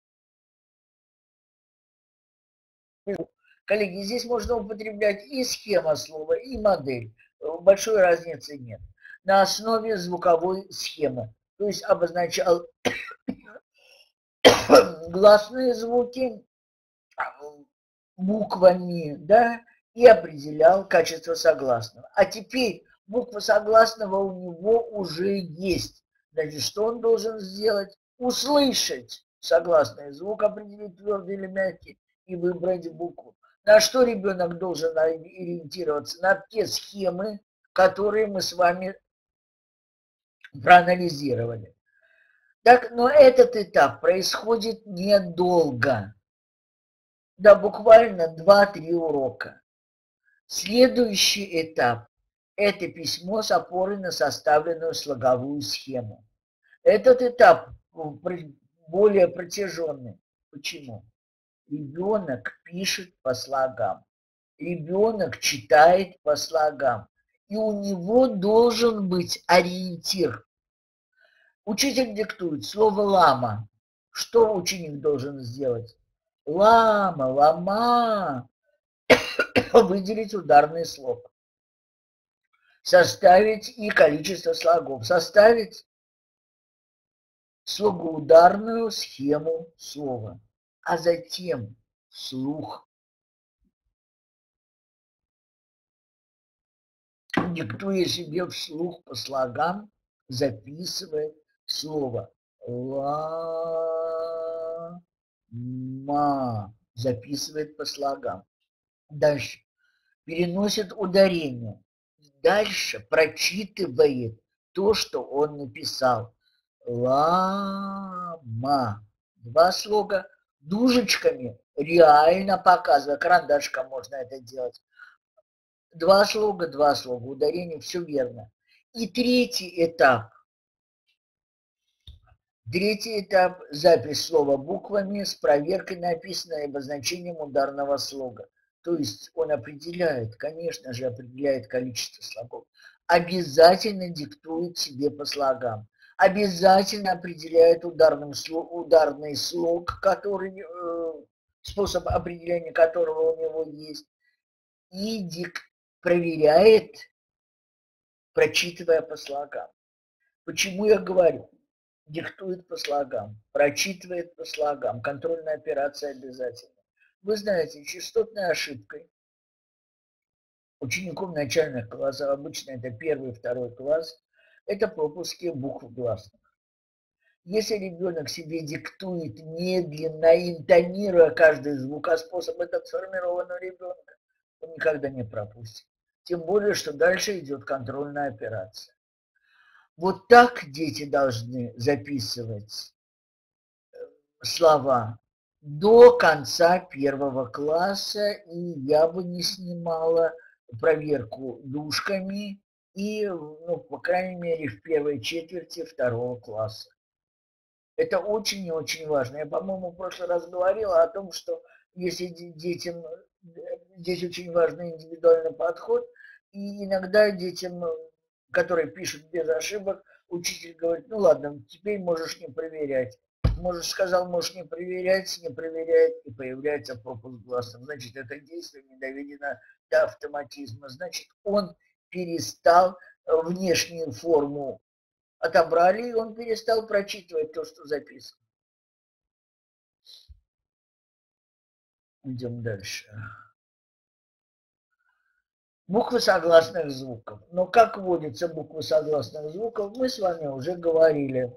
Коллеги, здесь можно употреблять и схема слова, и модель. Большой разницы нет. На основе звуковой схемы. То есть обозначал гласные звуки буквами, да, и определял качество согласного. А теперь буква согласного у него уже есть. Значит, что он должен сделать? Услышать согласный звук, определить твердый или мягкий и выбрать букву. На что ребенок должен ориентироваться? На те схемы, которые мы с вами проанализировали. Так, но этот этап происходит недолго. Да, буквально 2-3 урока. Следующий этап – это письмо с опорой на составленную слоговую схему. Этот этап более протяженный. Почему? Ребенок пишет по слогам, ребенок читает по слогам, и у него должен быть ориентир. Учитель диктует слово «лама». Что ученик должен сделать? Лама, лама. Выделить ударный слог. Составить и количество слогов. Составить слогоударную схему слова. А затем вслух, диктуя себе вслух по слогам, записывает слово ла-ма. Записывает по слогам. Дальше переносит ударение. Дальше прочитывает то, что он написал. Лама. 2 слога. Дужечками реально показывая. Карандашком можно это делать. 2 слога, 2 слога. Ударение, все верно. И третий этап. Третий этап – запись слова буквами с проверкой написанного и обозначением ударного слога. То есть он определяет, конечно же, определяет количество слогов. Обязательно диктует себе по слогам. Обязательно определяет ударный слог, который, способ определения которого у него есть. И проверяет, прочитывая по слогам. Почему я говорю? Диктует по слогам, прочитывает по слогам, контрольная операция обязательно. Вы знаете, частотной ошибкой учеников начальных классов, обычно это 1-2 класс, это пропуски букв гласных. Если ребенок себе диктует медленно, интонируя каждый звук, а способ этот сформирован у ребенка, он никогда не пропустит. Тем более, что дальше идет контрольная операция. Вот так дети должны записывать слова до конца 1 класса, и я бы не снимала проверку дужками и, ну, по крайней мере, в первой четверти 2 класса. Это очень и очень важно. Я, по-моему, в прошлый раз говорила о том, что если детям, здесь очень важный индивидуальный подход, и иногда детям, которые пишут без ошибок, учитель говорит, ну ладно, теперь можешь не проверять. Можешь, сказал, можешь не проверять, не проверяет, и появляется пропуск гласным. Значит, это действие не доведено до автоматизма. Значит, он перестал внешнюю форму отобрали, и он перестал прочитывать то, что записано. Идем дальше. Буквы согласных звуков. Но как вводятся буквы согласных звуков, мы с вами уже говорили.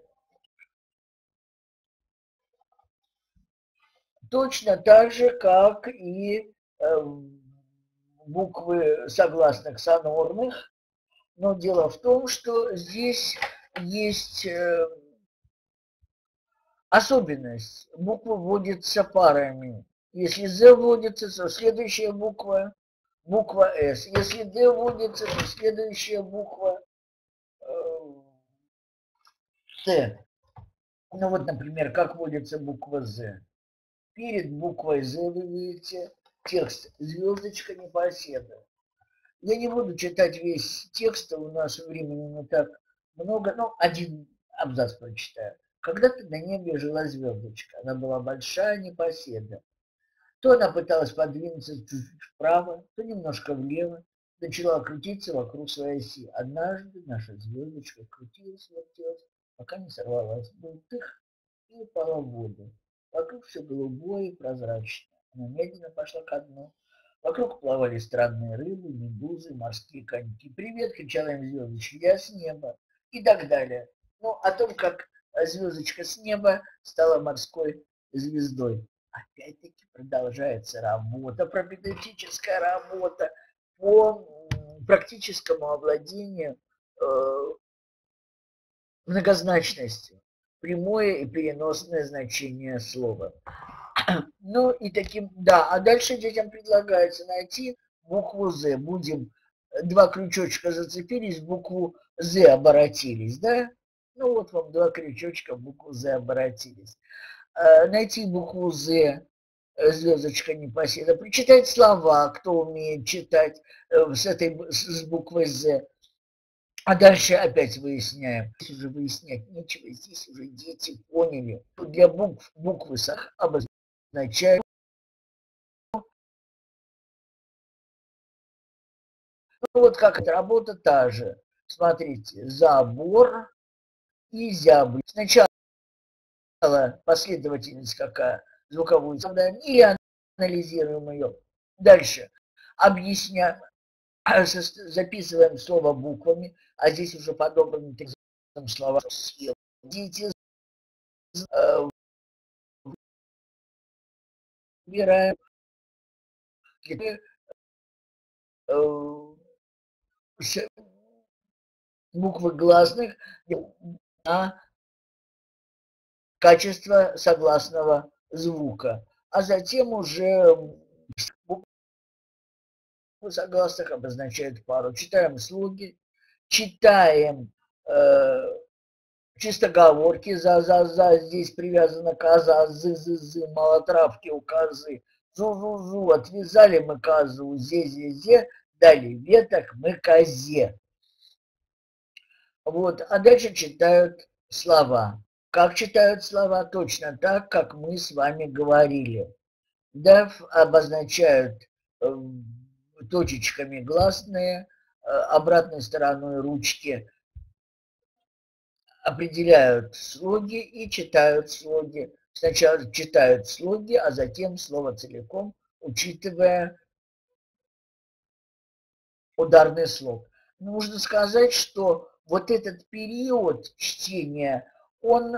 Точно так же, как и буквы согласных сонорных. Но дело в том, что здесь есть особенность. Буквы вводятся парами. Если Z вводится, то следующая буква S. Если D вводится, то следующая буква T. Ну вот, например, как вводится буква Z. Перед буквой Z вы видите текст «Звездочка непоседа». Я не буду читать весь текст, у нас времени не так много, но один абзац прочитаю. Когда-то на небе жила звездочка, она была большая непоседа. То она пыталась подвинуться чуть-чуть вправо, то немножко влево, начала крутиться вокруг своей оси. Однажды наша звездочка крутилась, вертелась, пока не сорвалась. Был тых и упала в воду. Вокруг все голубое и прозрачное. Она медленно пошла ко дну. Вокруг плавали странные рыбы, медузы, морские коньки. «Привет!» — кричала им звездочка. «Я с неба!» И так далее. Ну, о том, как звездочка с неба стала морской звездой. Опять-таки продолжается работа, пропедевтическая работа по практическому овладению многозначностью. Прямое и переносное значение слова. Ну и таким, да, а дальше детям предлагается найти букву «З». Будем, два крючочка зацепились, букву «З» оборотились, да? Ну вот вам два крючочка, букву «З» оборотились. Найти букву «З», звездочка непоседа, прочитать слова, кто умеет читать с буквой «З». А дальше опять выясняем. Здесь уже выяснять нечего, здесь уже дети поняли. Для буквы обозначают. Ну вот как эта работа та же. Смотрите, забор и зяблик. Сначала последовательность какая, звуковую задаем, и анализируем ее. Дальше объясняем, записываем слово буквами, а здесь уже подобраны слова. Дети выбираем буквы гласных на качество согласного звука, а затем уже буквы согласных обозначают пару. Читаем слоги, читаем чистоговорки, за, здесь привязана коза, зы, малотравки у козы, зу, отвязали мы козу, зе, дали веток мы козе. Вот, а дальше читают слова. Как читают слова? Точно так, как мы с вами говорили. Да, обозначают точечками гласные, обратной стороной ручки определяют слоги и читают слоги. Сначала читают слоги, а затем слово целиком, учитывая ударный слог. Нужно сказать, что вот этот период чтения, он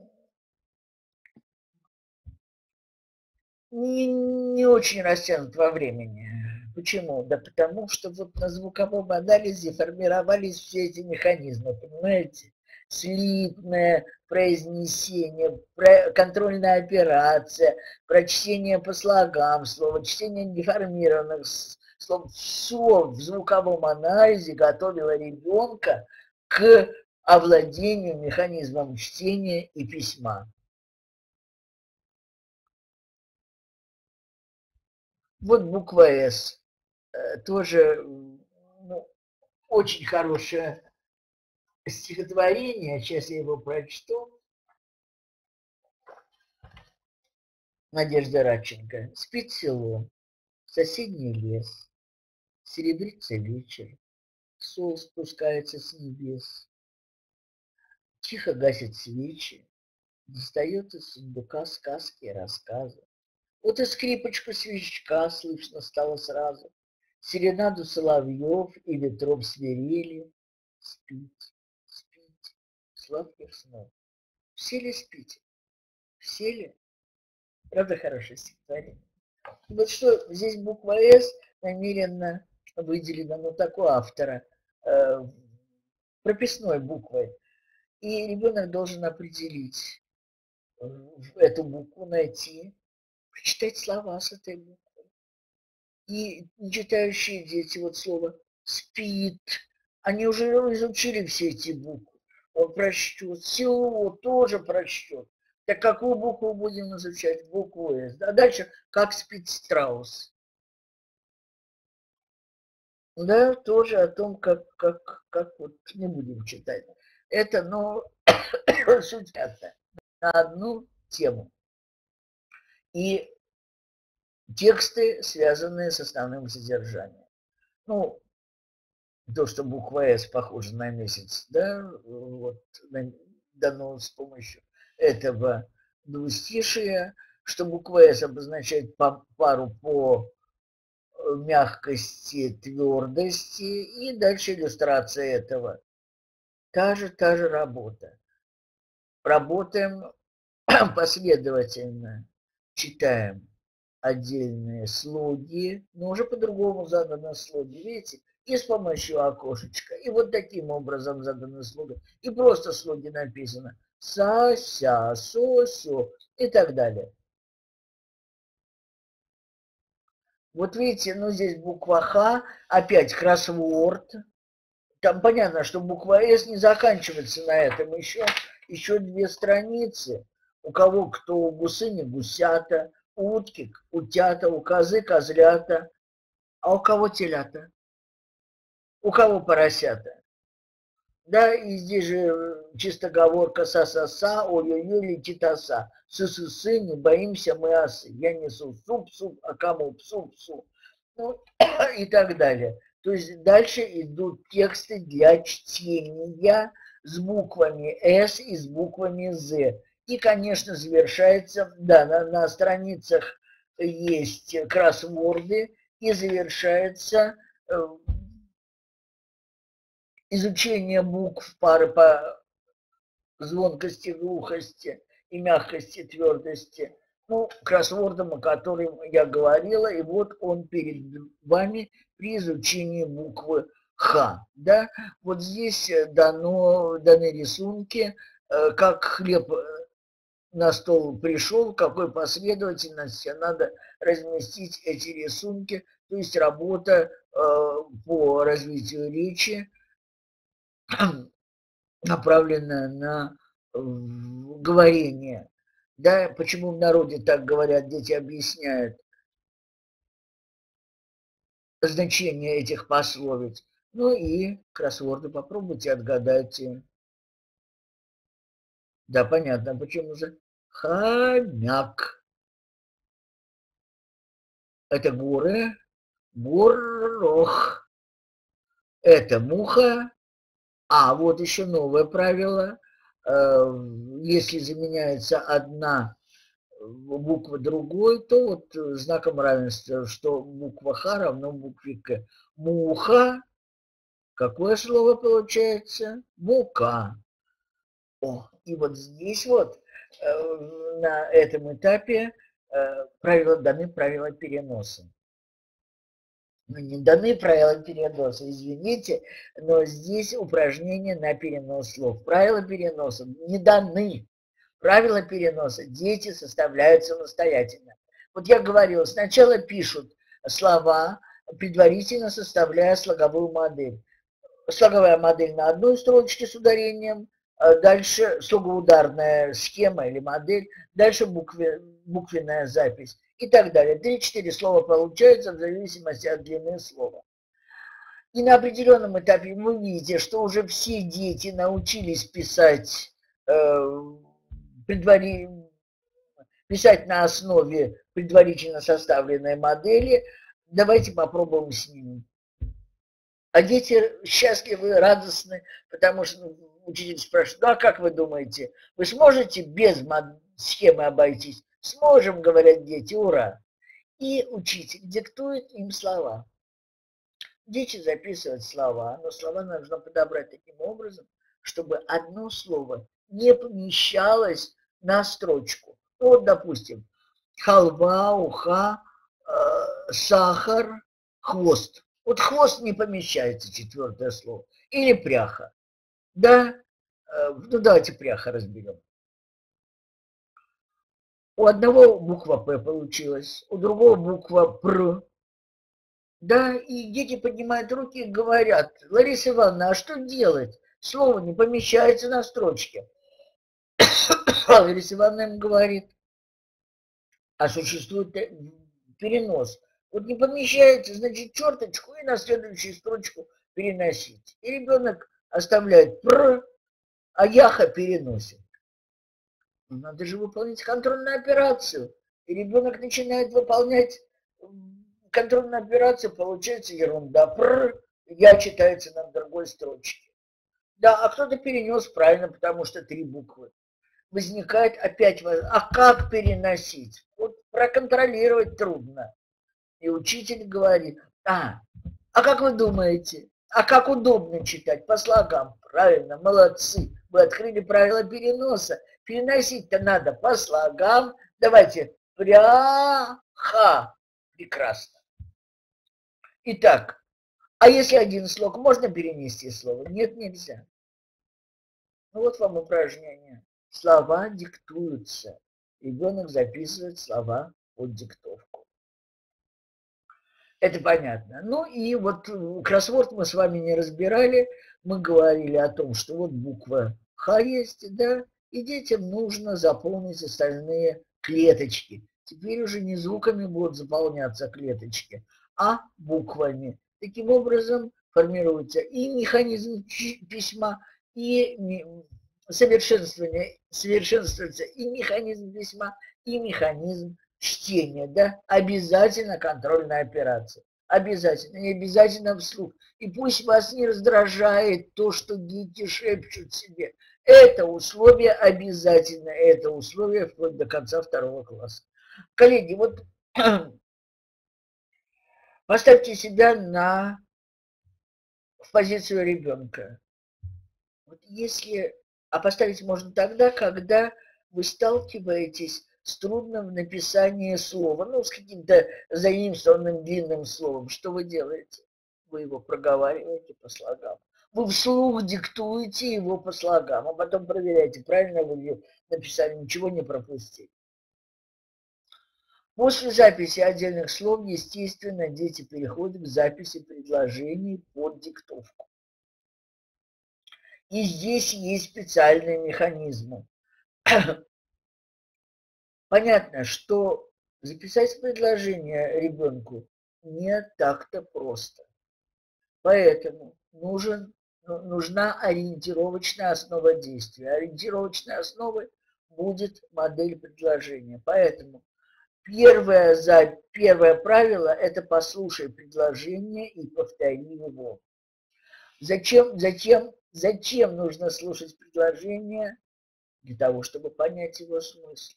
не очень растянут во времени. Почему? Да потому что вот на звуковом анализе формировались все эти механизмы, понимаете? Слитное произнесение, контрольная операция, прочтение по слогам слова, чтение деформированных слов. Все в звуковом анализе готовило ребенка к овладению механизмом чтения и письма. Вот буква «С». Тоже очень хорошее стихотворение. Сейчас я его прочту. Надежда Радченко. Спит село, соседний лес, серебрится вечер, сол спускается с небес. Тихо гасит свечи, достает из сундука сказки и рассказы. Вот и скрипочку свечка слышно стало сразу. Серенаду соловьев и ветров свирели. Спите, спите, сладких снов. Все ли спите? Все ли? Правда, хорошее стихотворение. Вот что здесь буква «С» намеренно выделена, ну, такой автора, прописной буквой. И ребенок должен определить эту букву, найти, прочитать слова с этой буквы. И читающие дети, вот слово «спит», они уже изучили все эти буквы. Он прочтет, село тоже прочтет. Так какую букву будем изучать? Букву «С». А дальше «как спит страус». Да, тоже о том, как вот не будем читать. Это, ну, суть на одну тему. И тексты, связанные с основным содержанием. Ну, то, что буква «С» похожа на месяц, да, вот, дано с помощью этого двустишия, что буква «С» обозначает пару по мягкости, твердости, и дальше иллюстрация этого. Та же работа. Работаем последовательно, читаем отдельные слоги, но уже по-другому заданы слоги, видите, и с помощью окошечка, и вот таким образом заданы слоги, и просто слоги написано са, ся, со, сё и так далее. Вот видите, ну здесь буква Х, опять кроссворд. Там понятно, что буква С не заканчивается на этом. Еще две страницы. У кого кто, у гусыни гусята, у утки утята, у козы козлята, а у кого телята, у кого поросята. Да, и здесь же чистоговорка са-са-са, ой-ой-ой, летит оса. Сы-сы-сы, не боимся мы осы. Я несу суп-суп, а кому псу-псу. Ну, и так далее. То есть дальше идут тексты для чтения с буквами «С» и с буквами «З». И, конечно, завершается, да, на страницах есть кроссворды, и завершается изучение букв, пары по звонкости, глухости и мягкости, твердости. Ну, кроссвордом, о котором я говорила, и вот он перед вами при изучении буквы Х. Да? Вот здесь даны рисунки, как хлеб на стол пришел, в какой последовательности надо разместить эти рисунки, то есть работа по развитию речи, направленная на говорение. Да, почему в народе так говорят, дети объясняют значение этих пословиц. Ну и кроссворды попробуйте, отгадайте. Да, понятно, почему же. Хомяк. Это горы, горох. Это муха. А вот еще новое правило. Если заменяется одна буква другой, то вот знаком равенства, что буква Х равно букве К. Муха, какое слово получается? Мука. О, и вот здесь вот на этом этапе даны правила переноса. Ну, не даны правила переноса, извините, но здесь упражнение на перенос слов. Правила переноса не даны. Правила переноса дети составляют самостоятельно. Вот я говорила, сначала пишут слова, предварительно составляя слоговую модель. Слоговая модель на одной строчке с ударением, дальше слогоударная схема или модель, дальше буквенная запись и так далее. 3-4 слова получается в зависимости от длины слова. И на определенном этапе вы видите, что уже все дети научились писать писать на основе предварительно составленной модели. Давайте попробуем с ними. А дети счастливы, радостны, потому что учитель спрашивает: ну а как вы думаете, вы сможете без схемы обойтись? Сможем, говорят дети, ура. И учитель диктует им слова. Дети записывают слова, но слова нужно подобрать таким образом, чтобы одно слово не помещалось на строчку. Ну, вот, допустим, халва, уха, сахар, хвост. Вот хвост не помещается, четвертое слово. Или пряха. Да? Ну, давайте пряха разберем. У одного буква П получилась, у другого буква Пр. Да, и дети поднимают руки и говорят: Лариса Ивановна, а что делать? Слово не помещается на строчке. Лариса Ивановна им говорит: а существует перенос. Вот не помещается, значит, черточку и на следующую строчку переносить. И ребенок оставляет пр, а яха переносит. Надо же выполнить контрольную операцию. И ребенок начинает выполнять контрольную операцию, получается ерунда. Пр, я читается на другой строчке. Да, а кто-то перенес правильно, потому что 3 буквы. Возникает опять вопрос: а как переносить? Вот проконтролировать трудно. И учитель говорит: а как вы думаете, а как удобно читать? По слогам. Правильно, молодцы. Вы открыли правила переноса. Переносить-то надо по слогам. Давайте, пряха. Прекрасно. Итак, а если один слог, можно перенести слово? Нет, нельзя. Ну вот вам упражнение. Слова диктуются. Ребенок записывает слова под диктовку. Это понятно. Ну и вот кроссворд мы с вами не разбирали. Мы говорили о том, что вот буква Х есть, да, и детям нужно заполнить остальные клеточки. Теперь уже не звуками будут заполняться клеточки, а буквами. Таким образом формируется и механизм письма, и совершенствуется и механизм письма, и механизм чтения, да, обязательно контрольная операция. Обязательно, не обязательно вслух. И пусть вас не раздражает то, что дети шепчут себе. Это условие обязательно, это условие вплоть до конца 2 класса. Коллеги, вот поставьте себя в позицию ребенка. Вот если, а поставить можно тогда, когда вы сталкиваетесь с трудным написанием слова, ну, с каким-то заимствованным длинным словом. Что вы делаете? Вы его проговариваете по слогам. Вы вслух диктуете его по слогам, а потом проверяете, правильно вы написали, ничего не пропустили. После записи отдельных слов, естественно, дети переходят к записи предложений под диктовку. И здесь есть специальные механизмы. Понятно, что записать предложение ребенку не так-то просто. Поэтому нужна ориентировочная основа действия. Ориентировочной основой будет модель предложения. Поэтому первое правило – это послушай предложение и повтори его. Зачем нужно слушать предложение? Для того, чтобы понять его смысл.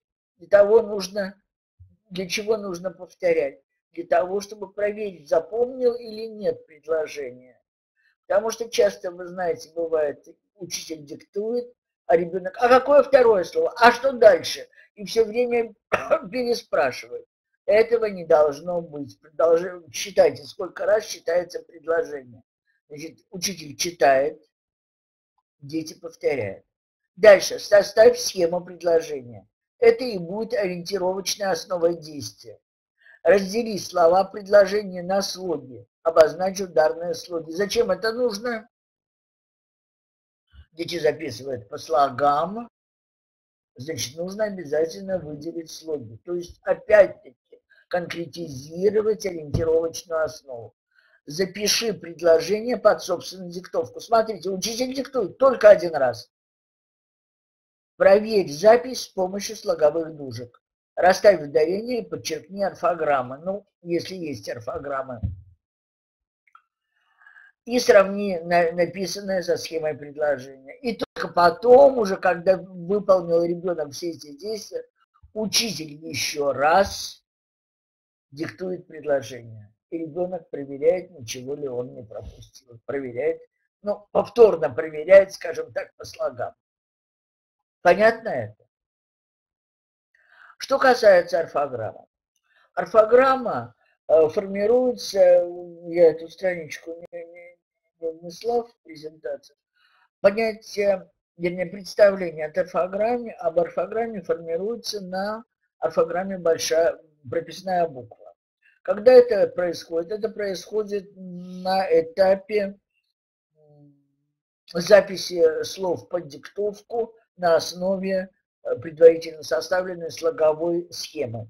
Для чего нужно повторять? Для того, чтобы проверить, запомнил или нет предложение. Потому что часто, вы знаете, бывает, учитель диктует, а ребенок: а какое второе слово? А что дальше? И все время переспрашивает. Этого не должно быть. Считайте, сколько раз читается предложение. Значит, учитель читает, дети повторяют. Дальше составь схему предложения. Это и будет ориентировочная основа действия. Раздели слова предложения на слоги. Обозначь ударные слоги. Зачем это нужно? Дети записывают по слогам. Значит, нужно обязательно выделить слоги. То есть, опять-таки, конкретизировать ориентировочную основу. Запиши предложение под собственную диктовку. Смотрите, учитель диктует только один раз. Проверь запись с помощью слоговых дужек. Расставь ударение и подчеркни орфограммы. Ну, если есть орфограммы. И сравни написанное со схемой предложения. И только потом, уже когда выполнил ребенок все эти действия, учитель еще раз диктует предложение. И ребенок проверяет, ничего ли он не пропустил. Проверяет, ну, повторно проверяет, скажем так, по слогам. Понятно это? Что касается орфограммы. Орфограмма формируется, я эту страничку не внесла в презентацию, понятие, вернее, представление об орфограмме формируется на орфограмме прописная буква. Когда это происходит? Это происходит на этапе записи слов под диктовку на основе предварительно составленной слоговой схемы.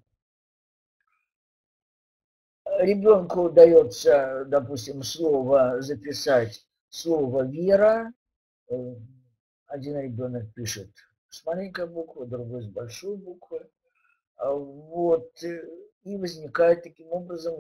Ребенку удается, допустим, записать слово «вера». Один ребенок пишет с маленькой буквы, другой с большой буквы. Вот. И таким образом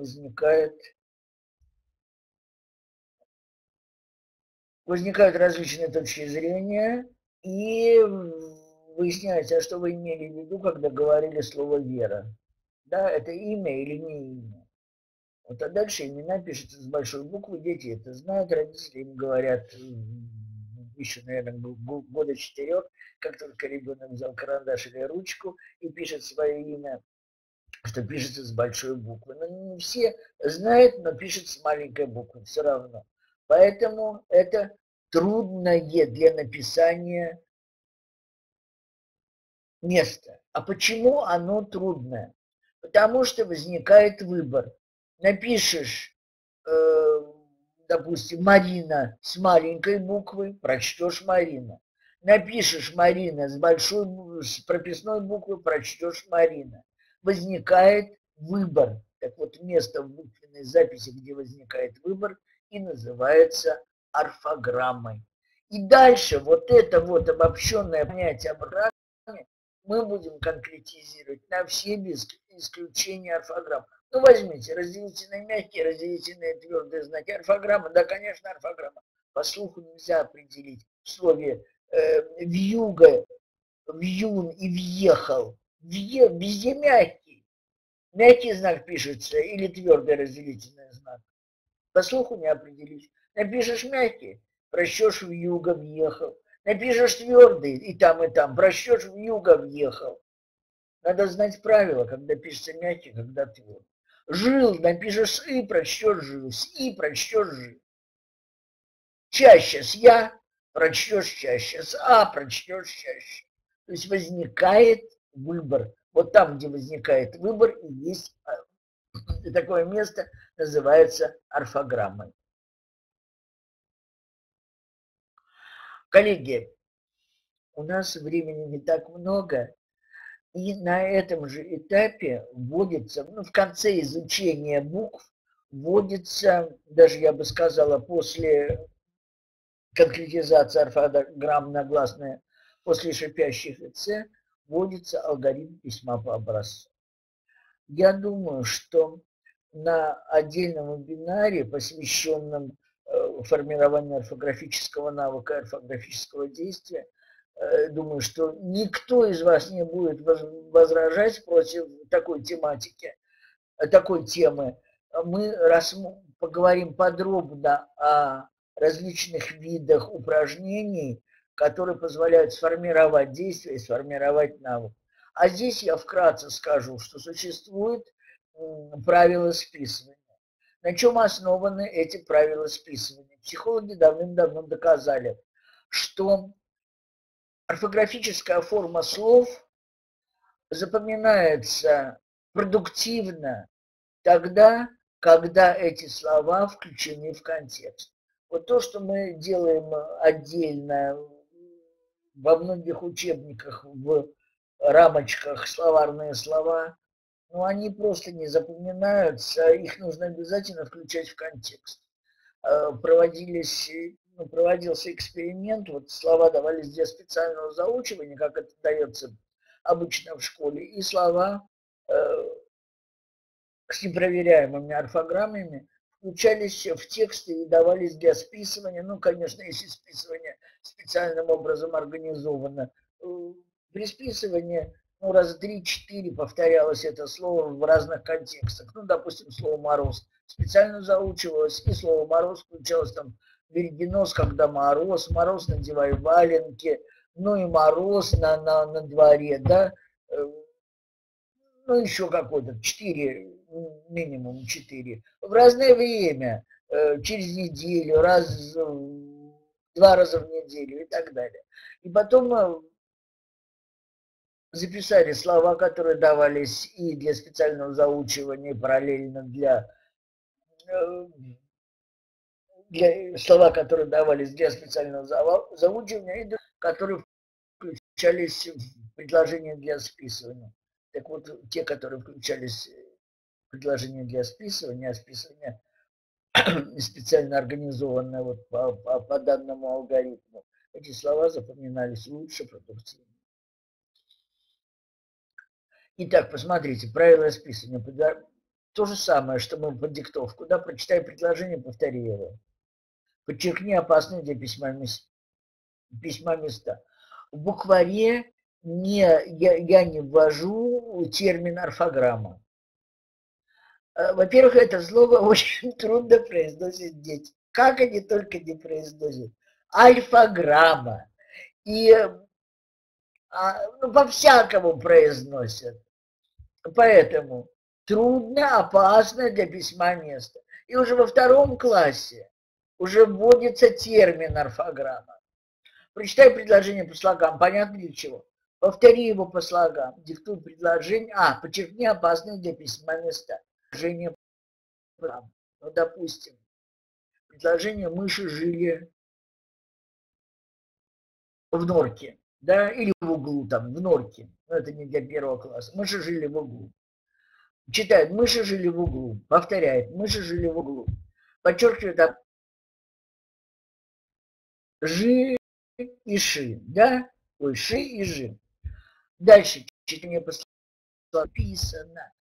возникают различные точки зрения, и выясняется, что вы имели в виду, когда говорили слово «вера». Да, это имя или не имя. Вот, а дальше имена пишутся с большой буквы, дети это знают, родители им говорят еще, наверное, года 4, как только ребенок взял карандаш или ручку и пишет свое имя, что пишется с большой буквы. Но не все знают, но пишет с маленькой буквы все равно. Поэтому это трудное для написания место. А почему оно трудное? Потому что возникает выбор. Напишешь, допустим, Марина с маленькой буквы, прочтешь Марина. Напишешь Марина с прописной буквы, прочтешь Марина. Возникает выбор. Так вот, место в буквенной записи, где возникает выбор, и называется орфограммой. И дальше вот это вот обобщенное понятие орфограммы мы будем конкретизировать на все без исключения орфограмм. Ну, возьмите разделительные мягкие, разделительные твердые знаки. Орфограмма, да, конечно, орфограмма. По слуху нельзя определить в слове вьюга, вьюн и въехал. Везде мягкий. Мягкий знак пишется или твердый разделительный знак. По слуху не определить. Напишешь мягкий, прочтешь вьюга, въехал. Напишешь твердый, и там, прочтешь вьюга, въехал. Надо знать правила, когда пишется мягкий, когда твердый. Жил, напишешь с и, прочтешь жил, с и прочтешь жил. Чаще с я прочтешь чаще, с а прочтешь чаще. То есть возникает выбор. Вот там, где возникает выбор, и есть такое место, называется орфограммой. Коллеги, у нас времени не так много, и на этом же этапе вводится, в конце изучения букв, вводится, даже я бы сказала, после конкретизации орфограмм на гласные, после шипящих и ц, вводится алгоритм письма по образцу. Я думаю, что на отдельном вебинаре, посвященном формированию орфографического навыка, орфографического действия, думаю, что никто из вас не будет возражать против такой тематики, такой темы. Мы поговорим подробно о различных видах упражнений, которые позволяют сформировать действие и сформировать навык. А здесь я вкратце скажу, что существует правила списывания. На чем основаны эти правила списывания? Психологи давным-давно доказали, что орфографическая форма слов запоминается продуктивно тогда, когда эти слова включены в контекст. Вот то, что мы делаем отдельно во многих учебниках, в рамочках словарные слова, они просто не запоминаются, их нужно обязательно включать в контекст. Проводился эксперимент, вот слова давались для специального заучивания, как это дается обычно в школе, и слова с непроверяемыми орфограммами включались в тексты и давались для списывания. Ну, конечно, если списывание специальным образом организовано. При списывании раз 3-4 повторялось это слово в разных контекстах. Ну, допустим, слово «мороз» специально заучивалось, и слово «мороз» включалось там «береги нос, когда мороз», «мороз, надевай валенки», ну и «мороз на дворе», да, ну еще какой-то, 4, минимум 4, в разное время, через неделю, два раза в неделю и так далее. И потом записали слова, которые давались и для специального заучивания, параллельно для слова, которые давались для специального заучивания, и которые включались в предложения для списывания. Так вот, те, которые включались в предложения для списывания, а списывание специально организованное вот по данному алгоритму, эти слова запоминались лучше, продуктивнее. Итак, посмотрите, правила списывания. То же самое, что мы под диктовку. Да, прочитай предложение, повтори его. Подчеркни опасные для письма места. В букваре я не ввожу термин орфограмма. Во-первых, это слово очень трудно произносят дети. Как они только не произносят. Альфаграмма. И по-всякому произносят. Поэтому трудно, опасно для письма место. И уже во 2 классе уже вводится термин орфограмма. Прочитай предложение по слогам, понятно для чего? Повтори его по слогам, диктуй предложение. Подчеркни опасные для письма места. Предложение, ну, допустим, предложение «мыши жили в норке», да, или в углу, там, в норке. Но это не для 1 класса. Мыши жили в углу. Читает «мыши жили в углу», повторяет «мыши жили в углу». Подчеркивает там «жи» и «ши», да? Ой, «ши» и «жи». Дальше чтение по слогам написано.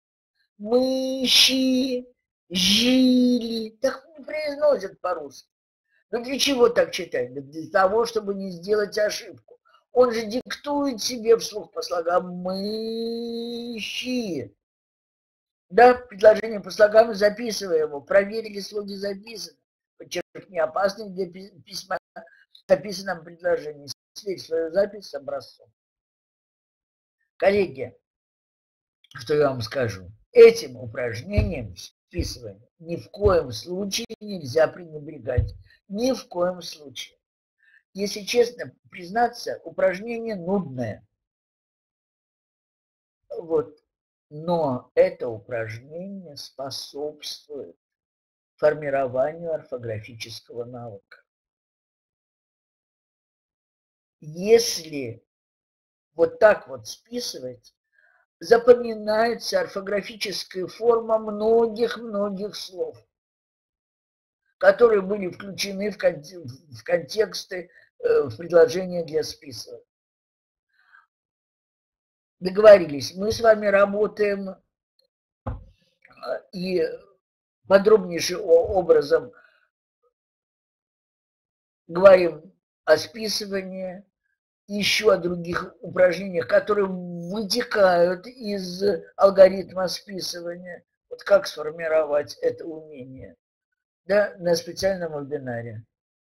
Мыши жили. Так не произносят по-русски. Но для чего так читать? Для того, чтобы не сделать ошибку. Он же диктует себе вслух по слогам мыши. Да, предложение по слогам записывай его. Проверили, слоги записаны. Подчеркни опасный для письма в записанном предложении. Сверь свою запись с образцом. Коллеги, что я вам скажу? Этим упражнением списывания ни в коем случае нельзя пренебрегать. Ни в коем случае. Если честно признаться, упражнение нудное. Вот. Но это упражнение способствует формированию орфографического навыка. Если вот так вот списывать, запоминается орфографическая форма многих-многих слов, которые были включены в контексты, в предложения для списывания. Договорились, мы с вами работаем и подробнейшим образом говорим о списывании, еще о других упражнениях, которые вытекают из алгоритма списывания. Вот как сформировать это умение, да, на специальном вебинаре.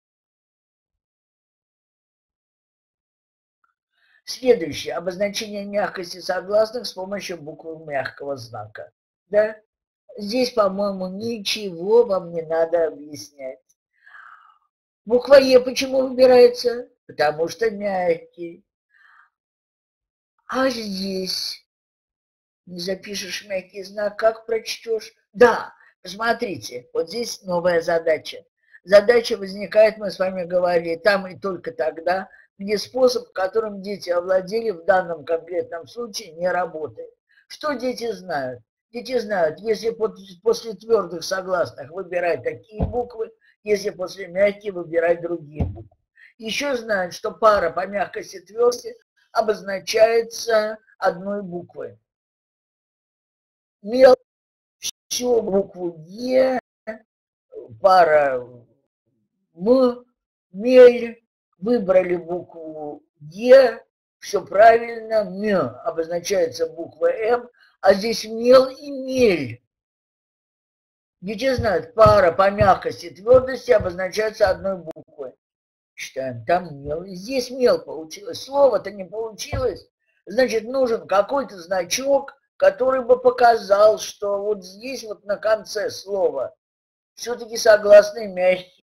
Следующее. Обозначение мягкости согласных с помощью буквы мягкого знака. Да? Здесь, по-моему, ничего вам не надо объяснять. Буква Е почему выбирается? Потому что мягкий. А здесь не запишешь мягкий знак, как прочтешь? Да, посмотрите, вот здесь новая задача. Задача возникает, мы с вами говорили, там и только тогда, где способ, которым дети овладели в данном конкретном случае, не работает. Что дети знают? Дети знают, если после твердых согласных выбирать такие буквы, если после мягких выбирать другие буквы. Еще знают, что пара по мягкости твердости обозначается одной буквой. Мел всю букву Е, пара мель, выбрали букву Е, все правильно, обозначается буква М, а здесь мел и мель. Дети знают, пара по мягкости и твердости обозначается одной буквой. Читаем, там мел, и здесь мел получилось. Слово-то не получилось. Значит, нужен какой-то значок, который бы показал, что вот здесь вот на конце слова все-таки согласные мягкие.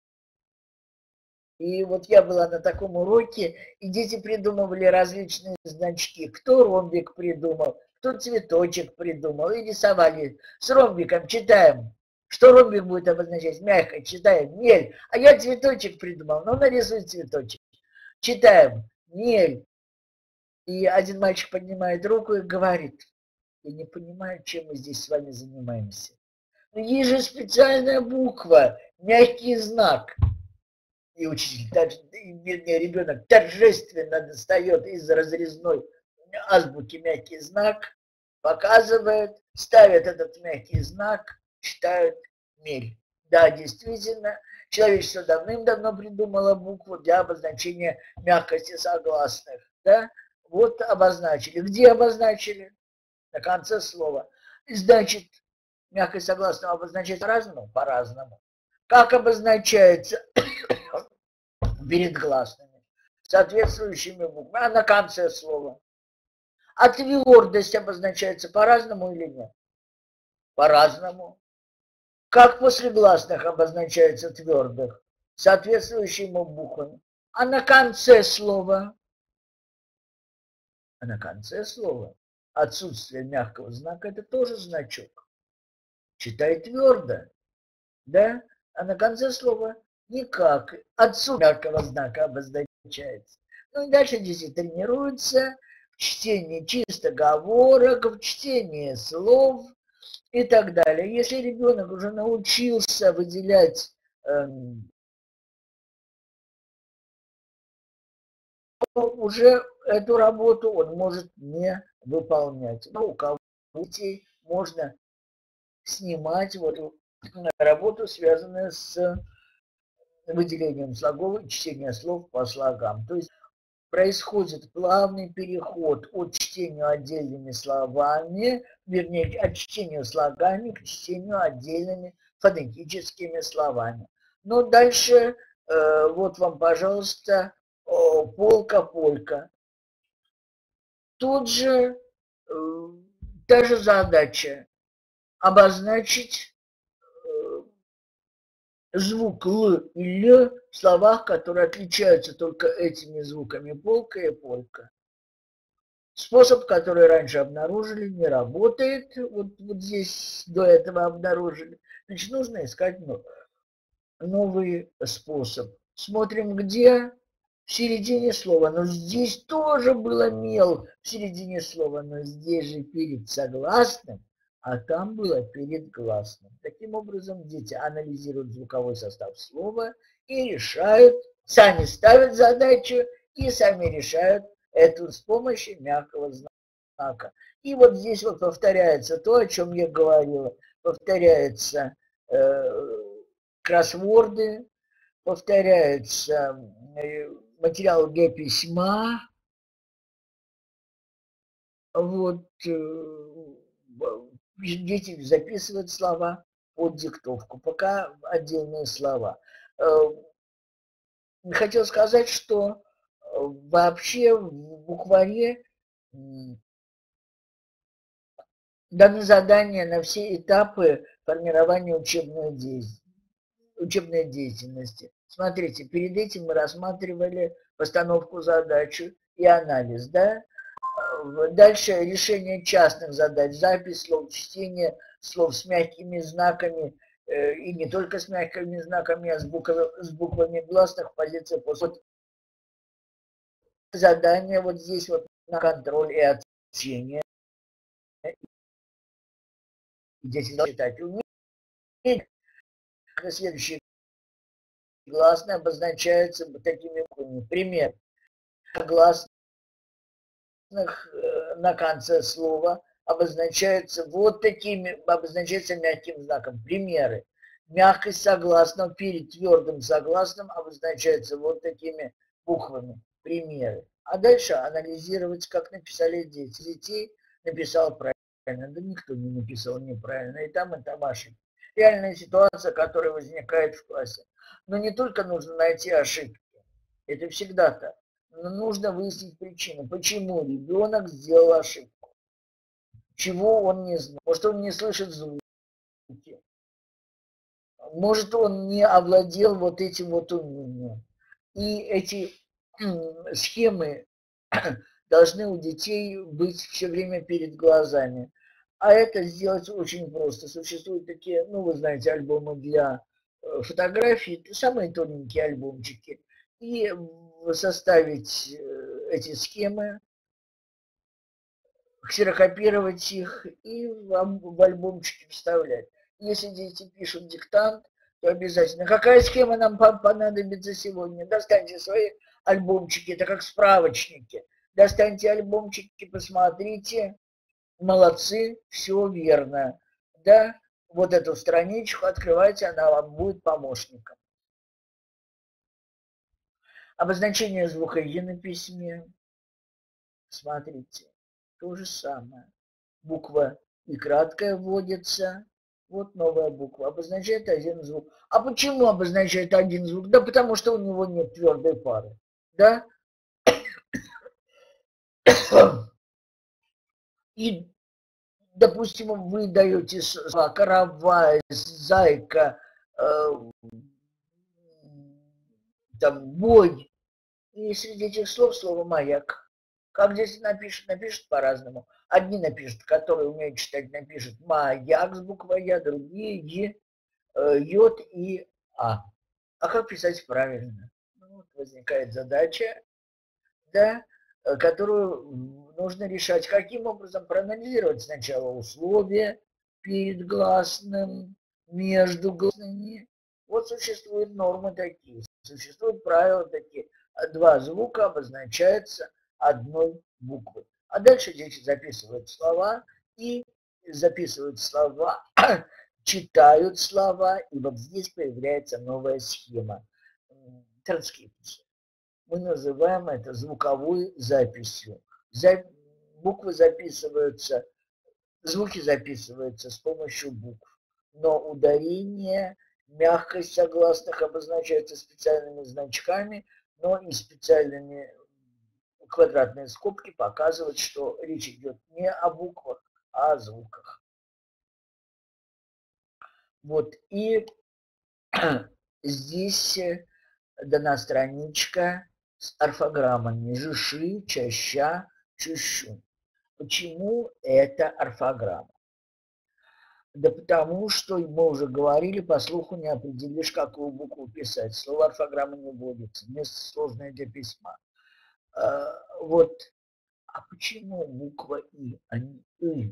И вот я была на таком уроке, и дети придумывали различные значки. Кто ромбик придумал, кто цветочек придумал, и рисовали. С ромбиком читаем. Что ромбик будет обозначать? Мягко читаем. Мель. А я цветочек придумал. Ну, нарисуй цветочек. Читаем. Мель. И один мальчик поднимает руку и говорит: я не понимаю, чем мы здесь с вами занимаемся. Но есть же специальная буква, мягкий знак. И учитель, вернее, ребенок торжественно достает из разрезной азбуки мягкий знак, показывает, ставит этот мягкий знак, читают мель. Да, действительно, человечество давным-давно придумало букву для обозначения мягкости согласных. Да? Вот обозначили. Где обозначили? На конце слова. Значит, мягкость согласного обозначается по-разному? По-разному. Как обозначается перед гласными, соответствующими буквами, а на конце слова. А твердость обозначается по-разному или нет? По-разному. Как после гласных обозначается твердых? Соответствующими буквами. А на конце слова? А на конце слова отсутствие мягкого знака – это тоже значок. Читай твердо, да? А на конце слова никак. Отсутствие мягкого знака обозначается. Ну и дальше дети тренируются в чтении чистоговорок, в чтении слов и так далее. Если ребенок уже научился выделять уже эту работу он может не выполнять. Но у кого детей можно снимать вот работу, связанную с выделением слогов и чтением слов по слогам. То есть происходит плавный переход от чтения отдельными словами, вернее, от чтения слогами к чтению отдельными фонетическими словами. Но дальше, вот вам, пожалуйста, полка-полька. Тут же та же задача обозначить звук Л и Л в словах, которые отличаются только этими звуками полка и полька. Способ, который раньше обнаружили, не работает. Вот здесь до этого обнаружили. Значит, нужно искать новый способ. Смотрим, где в середине слова. Но здесь тоже было мел в середине слова, но здесь же перед согласным, а там было перед гласным. Таким образом, дети анализируют звуковой состав слова и решают, сами ставят задачу и сами решают это с помощью мягкого знака. И вот здесь вот повторяется то, о чем я говорила. Повторяется кроссворды, повторяется материал для письма. Вот дети записывают слова под диктовку, пока отдельные слова. Хотел сказать, что вообще в букваре даны задания на все этапы формирования учебной деятельности. Смотрите, перед этим мы рассматривали постановку задачи и анализ, да? Дальше решение частных задач, запись слов, чтение слов с мягкими знаками, и не только с мягкими знаками, а с буквами гласных, позиция после задания вот здесь вот на контроль и оценение. Здесь читать уметь. Следующие гласные обозначаются такими буквами. Пример. Гласных на конце слова обозначается вот такими, обозначается мягким знаком. Примеры. Мягкость согласного перед твердым согласным обозначается вот такими буквами. Примеры. А дальше анализировать, как написали дети. Детей написал правильно, да никто не написал неправильно, и там ошибки. Реальная ситуация, которая возникает в классе. Но не только нужно найти ошибки, это всегда так, но нужно выяснить причину, почему ребенок сделал ошибку, чего он не знает, может он не слышит звуки, может он не овладел вот этим вот умением. И эти схемы должны у детей быть все время перед глазами. А это сделать очень просто. Существуют такие, ну, вы знаете, альбомы для фотографий, самые тоненькие альбомчики. И составить эти схемы, ксерокопировать их и в альбомчики вставлять. Если дети пишут диктант, то обязательно. Какая схема нам понадобится сегодня? Достаньте свои альбомчики, это как справочники. Достаньте альбомчики, посмотрите. Молодцы, все верно. Да, вот эту страничку открывайте, она вам будет помощником. Обозначение звука «и» на письме. Смотрите, то же самое. Буква «и» краткая вводится. Вот новая буква. Обозначает один звук. А почему обозначает один звук? Да потому что у него нет твердой пары. Да? И, допустим, вы даете слова каравай, зайка, там, бой. И среди этих слов слово «маяк». Как здесь напишут? Напишут по-разному. Одни напишут, которые умеют читать, напишут «маяк» с буквой «я», другие «йод» и «а». А как писать правильно? Ну, вот возникает задача, да, которую нужно решать. Каким образом проанализировать сначала условия перед гласным, между гласными. Вот существуют нормы такие, существуют правила такие. Два звука обозначаются одной буквой. А дальше дети записывают слова и записывают слова, читают слова, и вот здесь появляется новая схема транскрипции. Мы называем это звуковой записью. Буквы записываются, звуки записываются с помощью букв, но ударение, мягкость согласных обозначается специальными значками, но и специальными квадратные скобки показывают, что речь идет не о буквах, а о звуках. Вот, и здесь дана страничка с орфограммами жиши, чаща, чущу. Почему это орфограмма? Да потому что, мы уже говорили, по слуху не определишь, какую букву писать. Слово орфограмма не вводится, место сложное для письма. Вот, а почему буква И, а не И?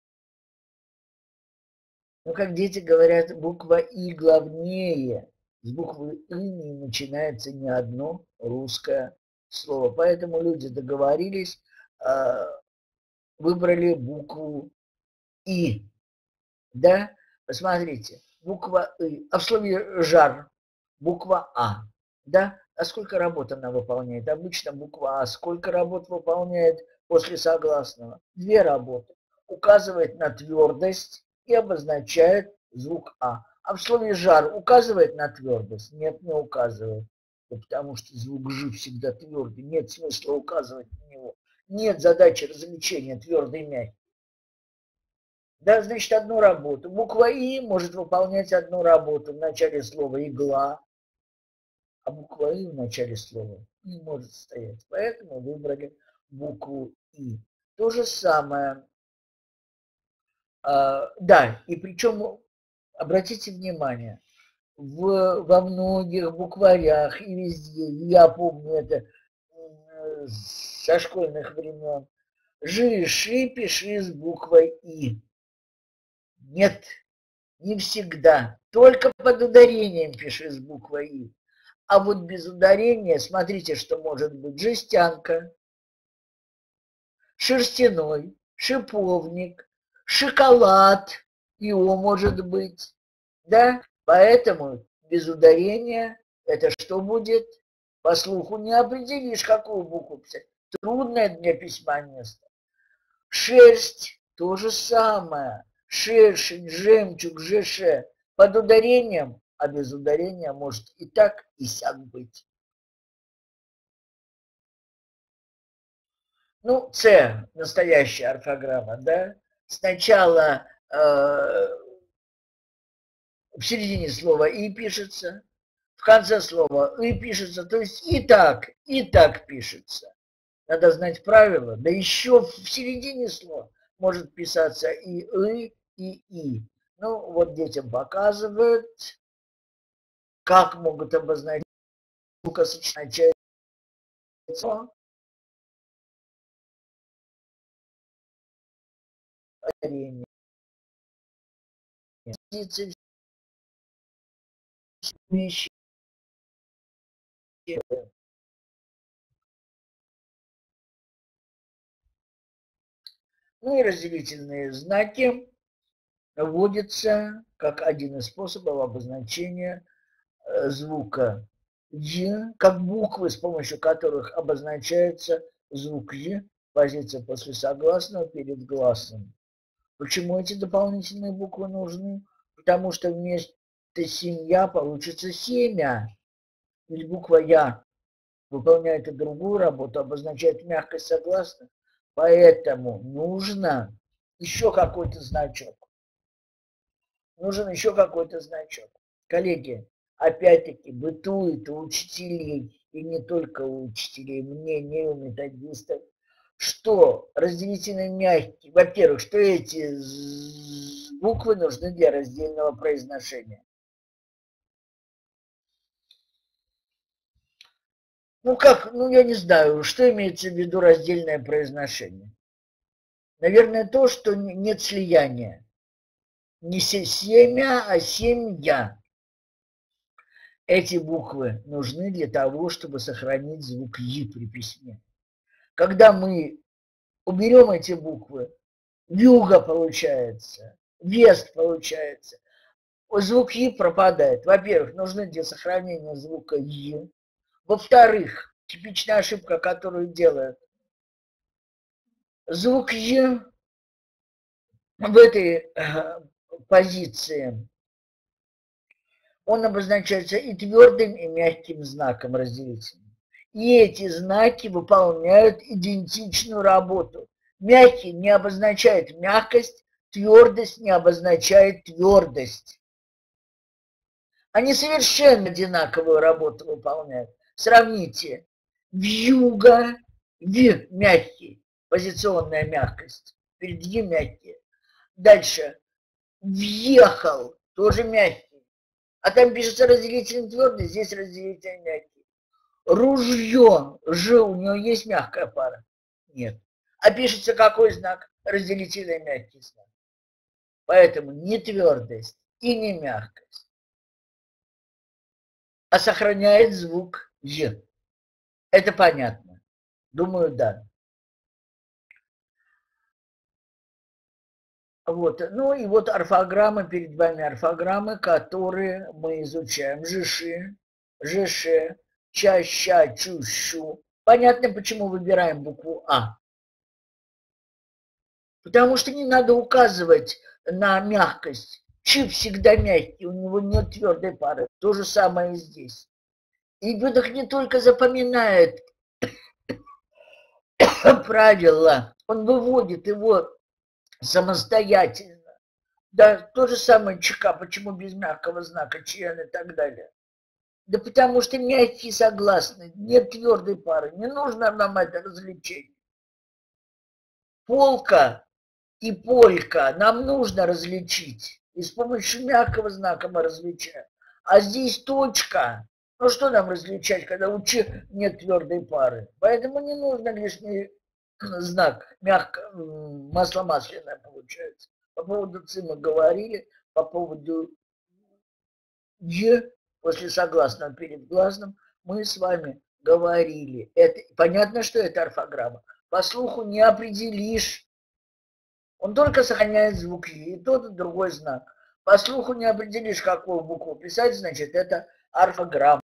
Ну, как дети говорят, буква И главнее. С буквы И не начинается ни одно русское слово. Поэтому люди договорились, выбрали букву И. Да? Посмотрите, буква И. А в слове жар буква А. Да? А сколько работ она выполняет? Обычно буква А сколько работ выполняет после согласного? 2 работы. Указывает на твердость и обозначает звук А. А в слове жар указывает на твердость? Нет, не указывает. Да потому что звук Ж всегда твердый. Нет смысла указывать на него. Нет задачи различения твердый и мягкий. Да, значит, одну работу. Буква И может выполнять одну работу в начале слова «игла», а буква И в начале слова не может стоять. Поэтому выбрали букву И. То же самое. Да, и причем, обратите внимание, во многих букварях и везде, я помню это со школьных времен, жиши пиши с буквой И. Нет, не всегда. Только под ударением пиши с буквой И. А вот без ударения, смотрите, что может быть. Жестянка, шерстяной, шиповник, шоколад, его может быть, да? Поэтому без ударения это что будет? По слуху не определишь, какую букву писать. Трудное для письма место. Шерсть то же самое. Шершень, жемчуг, жеше. Под ударением, а без ударения может и так, и сяк быть. Ну, С, настоящая орфограмма, да? Сначала в середине слова «и» пишется, в конце слова «и» пишется, то есть и так пишется. Надо знать правила. Да еще в середине слова может писаться и «ы», и «и». Ну, вот детям показывают, как могут обозначить звукосочетание. Вещи. Ну и разделительные знаки вводятся как один из способов обозначения звука «й», как буквы, с помощью которых обозначается звук «й», позиция после согласного перед гласным. Почему эти дополнительные буквы нужны? Потому что вместо семья получится семя. Ведь буква «я» выполняет и другую работу, обозначает мягкость согласных. Поэтому нужно еще какой-то значок. Нужен еще какой-то значок. Коллеги, опять-таки, бытует у учителей, и не только у учителей, мнение у методистов, что разделительные мягкие, во-первых, что эти буквы нужны для раздельного произношения. Ну как, ну я не знаю, что имеется в виду раздельное произношение. Наверное, то, что нет слияния. Не семя, а семья. Эти буквы нужны для того, чтобы сохранить звук «й» при письме. Когда мы уберем эти буквы, «вьюга» получается, «вест» получается, звук «й» пропадает. Во-первых, нужны для сохранения звука «й». Во-вторых, типичная ошибка, которую делают, звук «й» в этой позиции, он обозначается и твердым, и мягким знаком разделительным. И эти знаки выполняют идентичную работу. Мягкий не обозначает мягкость, твердость не обозначает твердость. Они совершенно одинаковую работу выполняют. Сравните. Вьюга, в мягкий, позиционная мягкость. Впереди мягкие. Дальше. Въехал, тоже мягкий. А там пишется разделительный твердый, здесь разделительный мягкий. Ружье, ж, у него есть мягкая пара? Нет. А пишется какой знак? Разделительный мягкий знак. Поэтому не твердость и не мягкость, а сохраняет звук «ж». Это понятно? Думаю, да. Вот. Ну и вот орфограммы, перед вами орфограммы, которые мы изучаем. Жиши, жише, ча, ща, чу, щу. Понятно, почему выбираем букву А. Потому что не надо указывать на мягкость. Чи всегда мягкий, у него нет твердой пары. То же самое и здесь. И ребенок не только запоминает правила, он выводит его самостоятельно. Да, то же самое ЧК, почему без мягкого знака, член и так далее. Да потому что мягкие согласны, нет твердой пары, не нужно нам это развлечение. Полка и полька нам нужно различить, и с помощью мягкого знака мы различаем. А здесь точка, ну что нам различать, когда у Ч нет твердой пары? Поэтому не нужно лишний знак, масло масляное получается. По поводу Ц мы говорили, по поводу Е после согласного перед гласным мы с вами говорили. Это, понятно, что это орфограмма. По слуху не определишь, Он только сохраняет звук «и», тот и другой знак. По слуху не определишь, какую букву писать, значит, это орфограмма.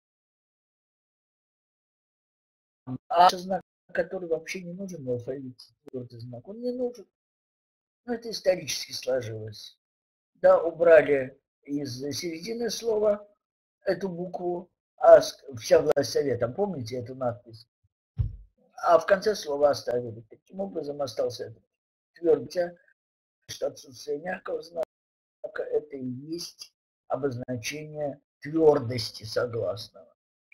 А знак, который вообще не нужен в алфавите, твердый знак, он не нужен. Но это исторически сложилось. Да, убрали из середины слова эту букву, а вся власть совета, помните эту надпись? А в конце слова оставили. Таким образом остался этот твердый, что отсутствие мягкого знака это и есть обозначение твердости согласного.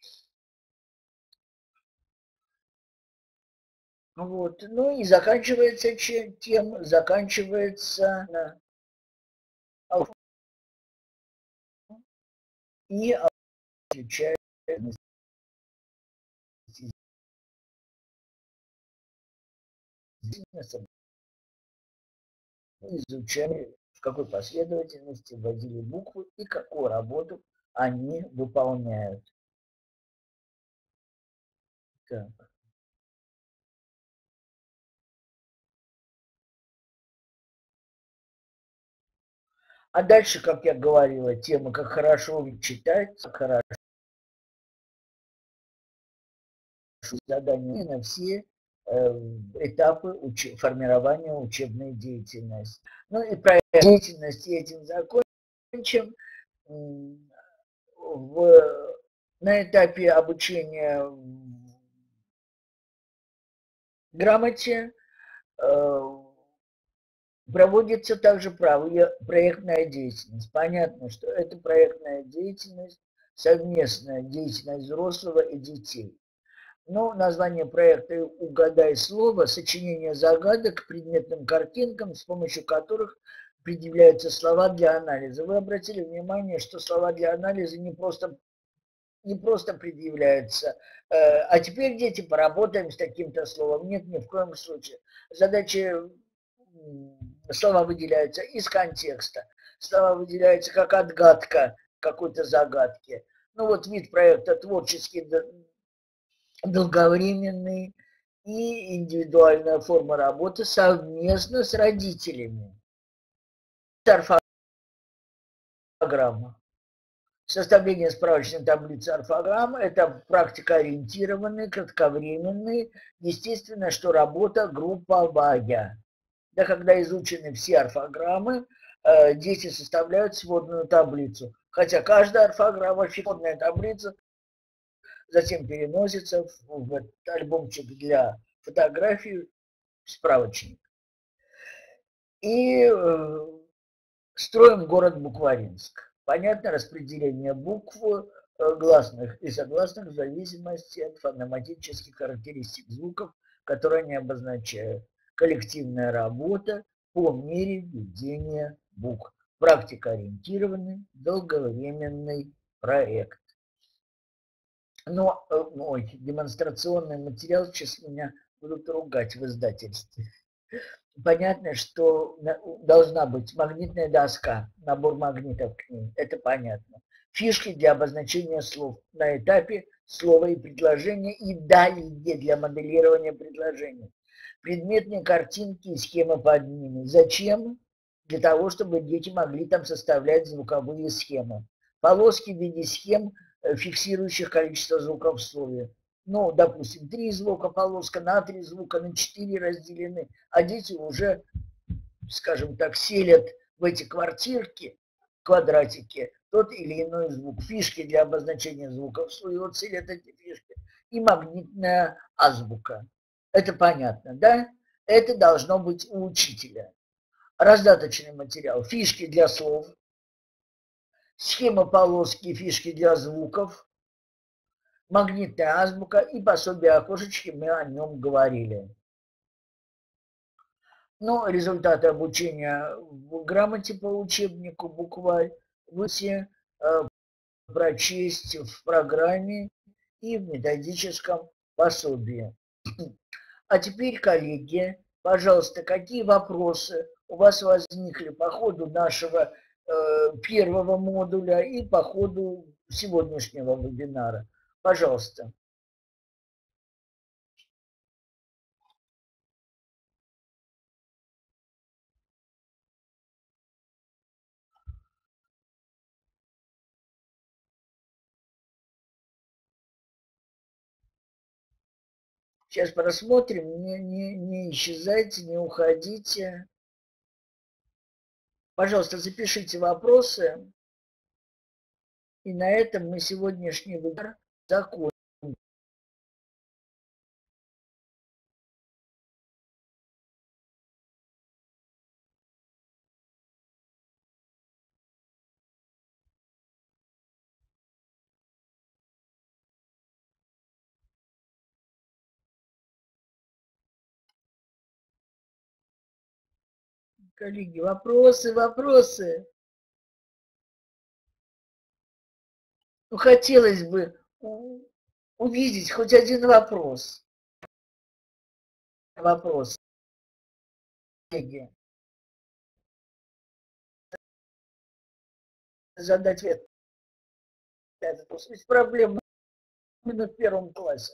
Вот. Ну и заканчивается тем, заканчивается и отличает изучали, в какой последовательности вводили буквы и какую работу они выполняют. Так. А дальше, как я говорила, тема, как хорошо читать, как хорошо задания на все этапы формирования учебной деятельности. Ну и про деятельность этим закончим. На этапе обучения грамоте проводится также проектная деятельность. Понятно, что это проектная деятельность, совместная деятельность взрослого и детей. Но название проекта «Угадай слово» – сочинение загадок к предметным картинкам, с помощью которых предъявляются слова для анализа. Вы обратили внимание, что слова для анализа не просто предъявляются, а теперь, дети, поработаем с таким-то словом. Нет, ни в коем случае. Задача, слова выделяются из контекста, слова выделяются как отгадка какой-то загадки. Ну вот вид проекта творческий, долговременный и индивидуальная форма работы совместно с родителями. Орфограмма. Составление справочной таблицы орфограмм – это практикоориентированный, кратковременный, естественно, что работа групповая. Да, когда изучены все орфограммы, дети составляют сводную таблицу. Хотя каждая орфограмма, сводная таблица, затем переносится в альбомчик для фотографий, справочник. И строим город Букваринск. Понятно распределение букв, гласных и согласных в зависимости от фонематических характеристик звуков, которые они обозначают. Коллективная работа по мере введения букв. Практикоориентированный, долговременный проект. Но мой демонстрационный материал сейчас меня будут ругать в издательстве. Понятно, что должна быть магнитная доска, набор магнитов к ней, это понятно. Фишки для обозначения слов на этапе слова и предложения и далее для моделирования предложений. Предметные картинки и схемы под ними. Зачем? Для того, чтобы дети могли там составлять звуковые схемы. Полоски в виде схем, фиксирующих количество звуков в слове. Ну, допустим, 3 звука полоска, на 3 звука, на 4 разделены, а дети уже, скажем так, селят в эти квартирки, квадратики, тот или иной звук. Фишки для обозначения звуков в слове, вот селят эти фишки. И магнитная азбука. Это понятно, да? Это должно быть у учителя. Раздаточный материал. Фишки для слов. Схема полоски, фишки для звуков. Магнитная азбука и пособие окошечки, мы о нем говорили. Но результаты обучения в грамоте по учебнику букварь вы все прочесть в программе и в методическом пособии. А теперь, коллеги, пожалуйста, какие вопросы у вас возникли по ходу нашего первого модуля и по ходу сегодняшнего вебинара? Пожалуйста. Сейчас просмотрим, не исчезайте, не уходите. Пожалуйста, запишите вопросы. И на этом мы сегодняшний вебинар закончим. Коллеги, вопросы. Ну, хотелось бы увидеть хоть один вопрос. Коллеги. Задать ответ. Это проблема именно в первом классе.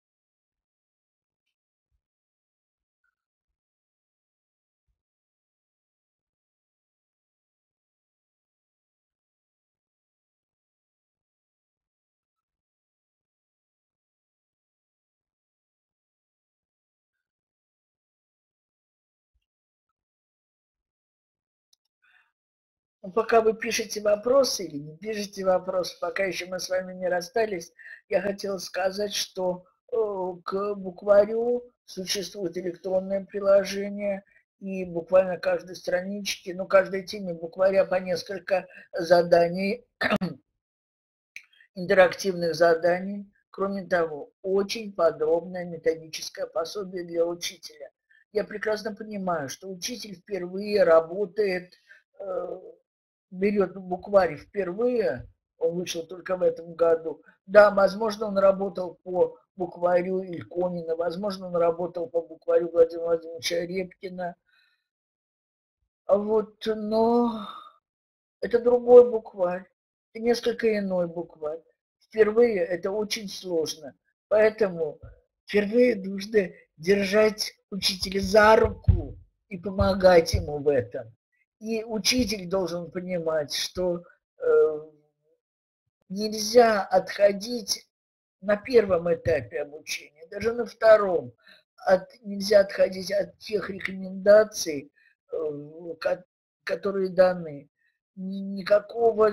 Но пока вы пишете вопросы или не пишете вопросы, пока еще мы с вами не расстались, я хотела сказать, что к букварю существует электронное приложение, и буквально каждой страничке, ну, каждой теме букваря по несколько заданий, интерактивных заданий. Кроме того, очень подробное методическое пособие для учителя. Я прекрасно понимаю, что учитель впервые работает, берет букварь впервые, он вышел только в этом году. Да, возможно, он работал по букварю Ильконина, возможно, он работал по букварю Владимира Владимировича Репкина. Вот, но это другой букварь, это несколько иной букварь. Впервые это очень сложно, поэтому впервые нужно держать учителя за руку и помогать ему в этом. И учитель должен понимать, что нельзя отходить на первом этапе обучения, даже на втором. Нельзя отходить от тех рекомендаций, которые даны. Никакого...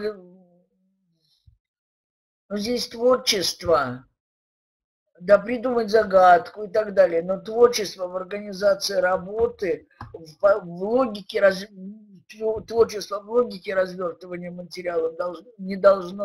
Ну, здесь творчество, да, придумать загадку и так далее, но творчество в организации работы, в логике, творчество в логике развертывания материала не должно.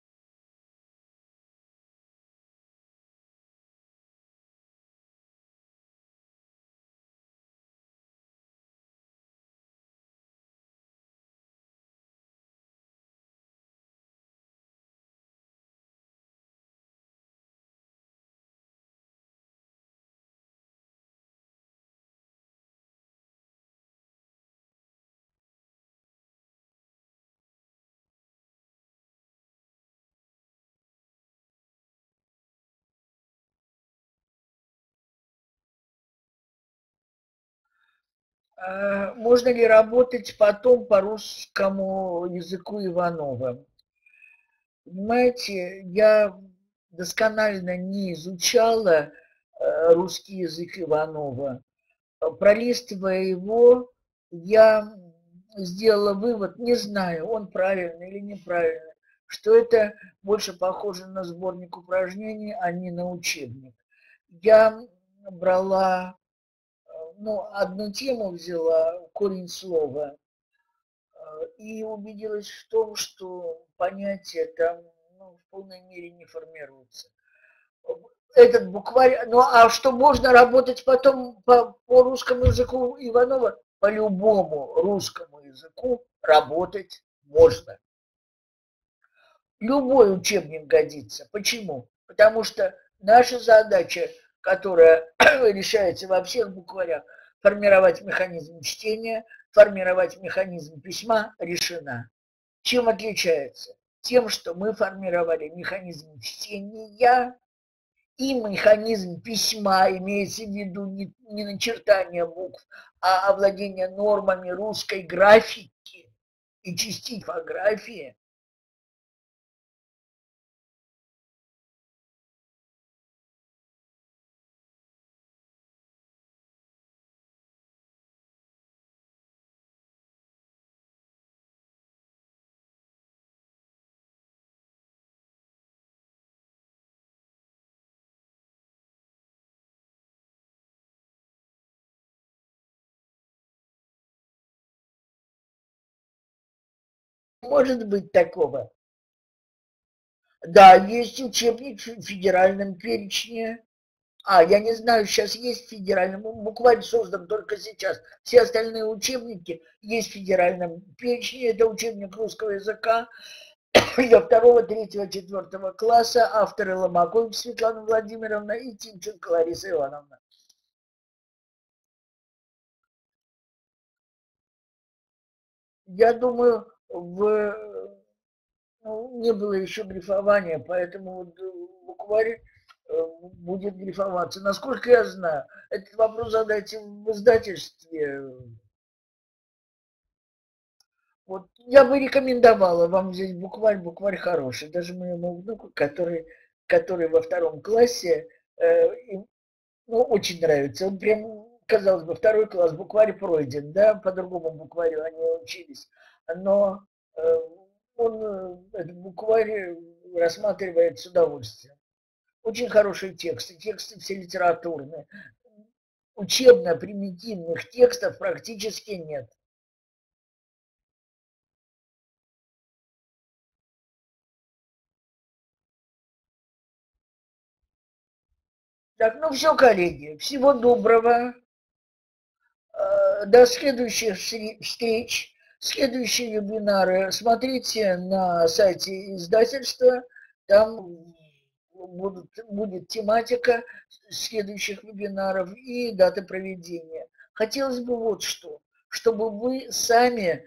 Можно ли работать потом по русскому языку Иванова? Понимаете, я досконально не изучала русский язык Иванова. Пролистывая его, я сделала вывод, не знаю, он правильный или неправильный, что это больше похоже на сборник упражнений, а не на учебник. Я брала, ну, одну тему взяла, корень слова, и убедилась в том, что понятие там, ну, в полной мере не формируется. Этот букварь, ну а что можно работать потом по русскому языку Иванова? По любому русскому языку работать можно. Любой учебник годится. Почему? Потому что наша задача, которая решается во всех букварях, формировать механизм чтения, формировать механизм письма, решена. Чем отличается? Тем, что мы формировали механизм чтения и механизм письма, имеется в виду не начертание букв, а овладение нормами русской графики и частей типографии. может быть такого. Да, есть учебник в федеральном перечне. Я не знаю, сейчас есть федеральный, буквально создан только сейчас. Все остальные учебники есть в федеральном перечне. Это учебник русского языка для 2, 3, 4 класса. Авторы Ломакова Светлана Владимировна и Тимченко Лариса Ивановна. Я думаю, не было еще грифования, поэтому вот букварь будет грифоваться. Насколько я знаю, этот вопрос задайте в издательстве. Вот я бы рекомендовала вам взять букварь, букварь хороший. Даже моему внуку, который во 2 классе, им, очень нравится. Он прям, казалось бы, 2 класс, букварь пройден, да, по другому букварю они учились. Но э, он этот букварь рассматривает с удовольствием. Очень хорошие тексты все литературные. Учебно-примитивных текстов практически нет. Так, ну все, коллеги, всего доброго. До следующих встреч. Следующие вебинары смотрите на сайте издательства. Там будет тематика следующих вебинаров и дата проведения. Хотелось бы вот что, чтобы вы сами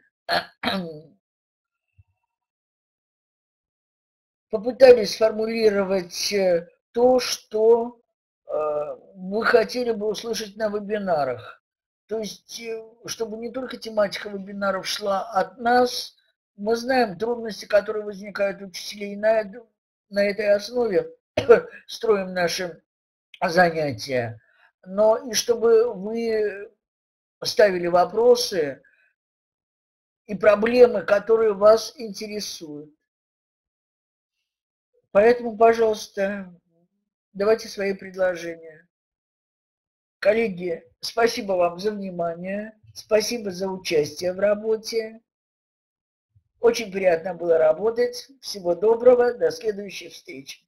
попытались сформулировать то, что вы хотели бы услышать на вебинарах. То есть, чтобы не только тематика вебинаров шла от нас, мы знаем трудности, которые возникают у учителей, на этой основе строим наши занятия. Но и чтобы вы ставили вопросы и проблемы, которые вас интересуют. Поэтому, пожалуйста, давайте свои предложения. Коллеги, спасибо вам за внимание, спасибо за участие в работе. Очень приятно было работать. Всего доброго, до следующих встреч.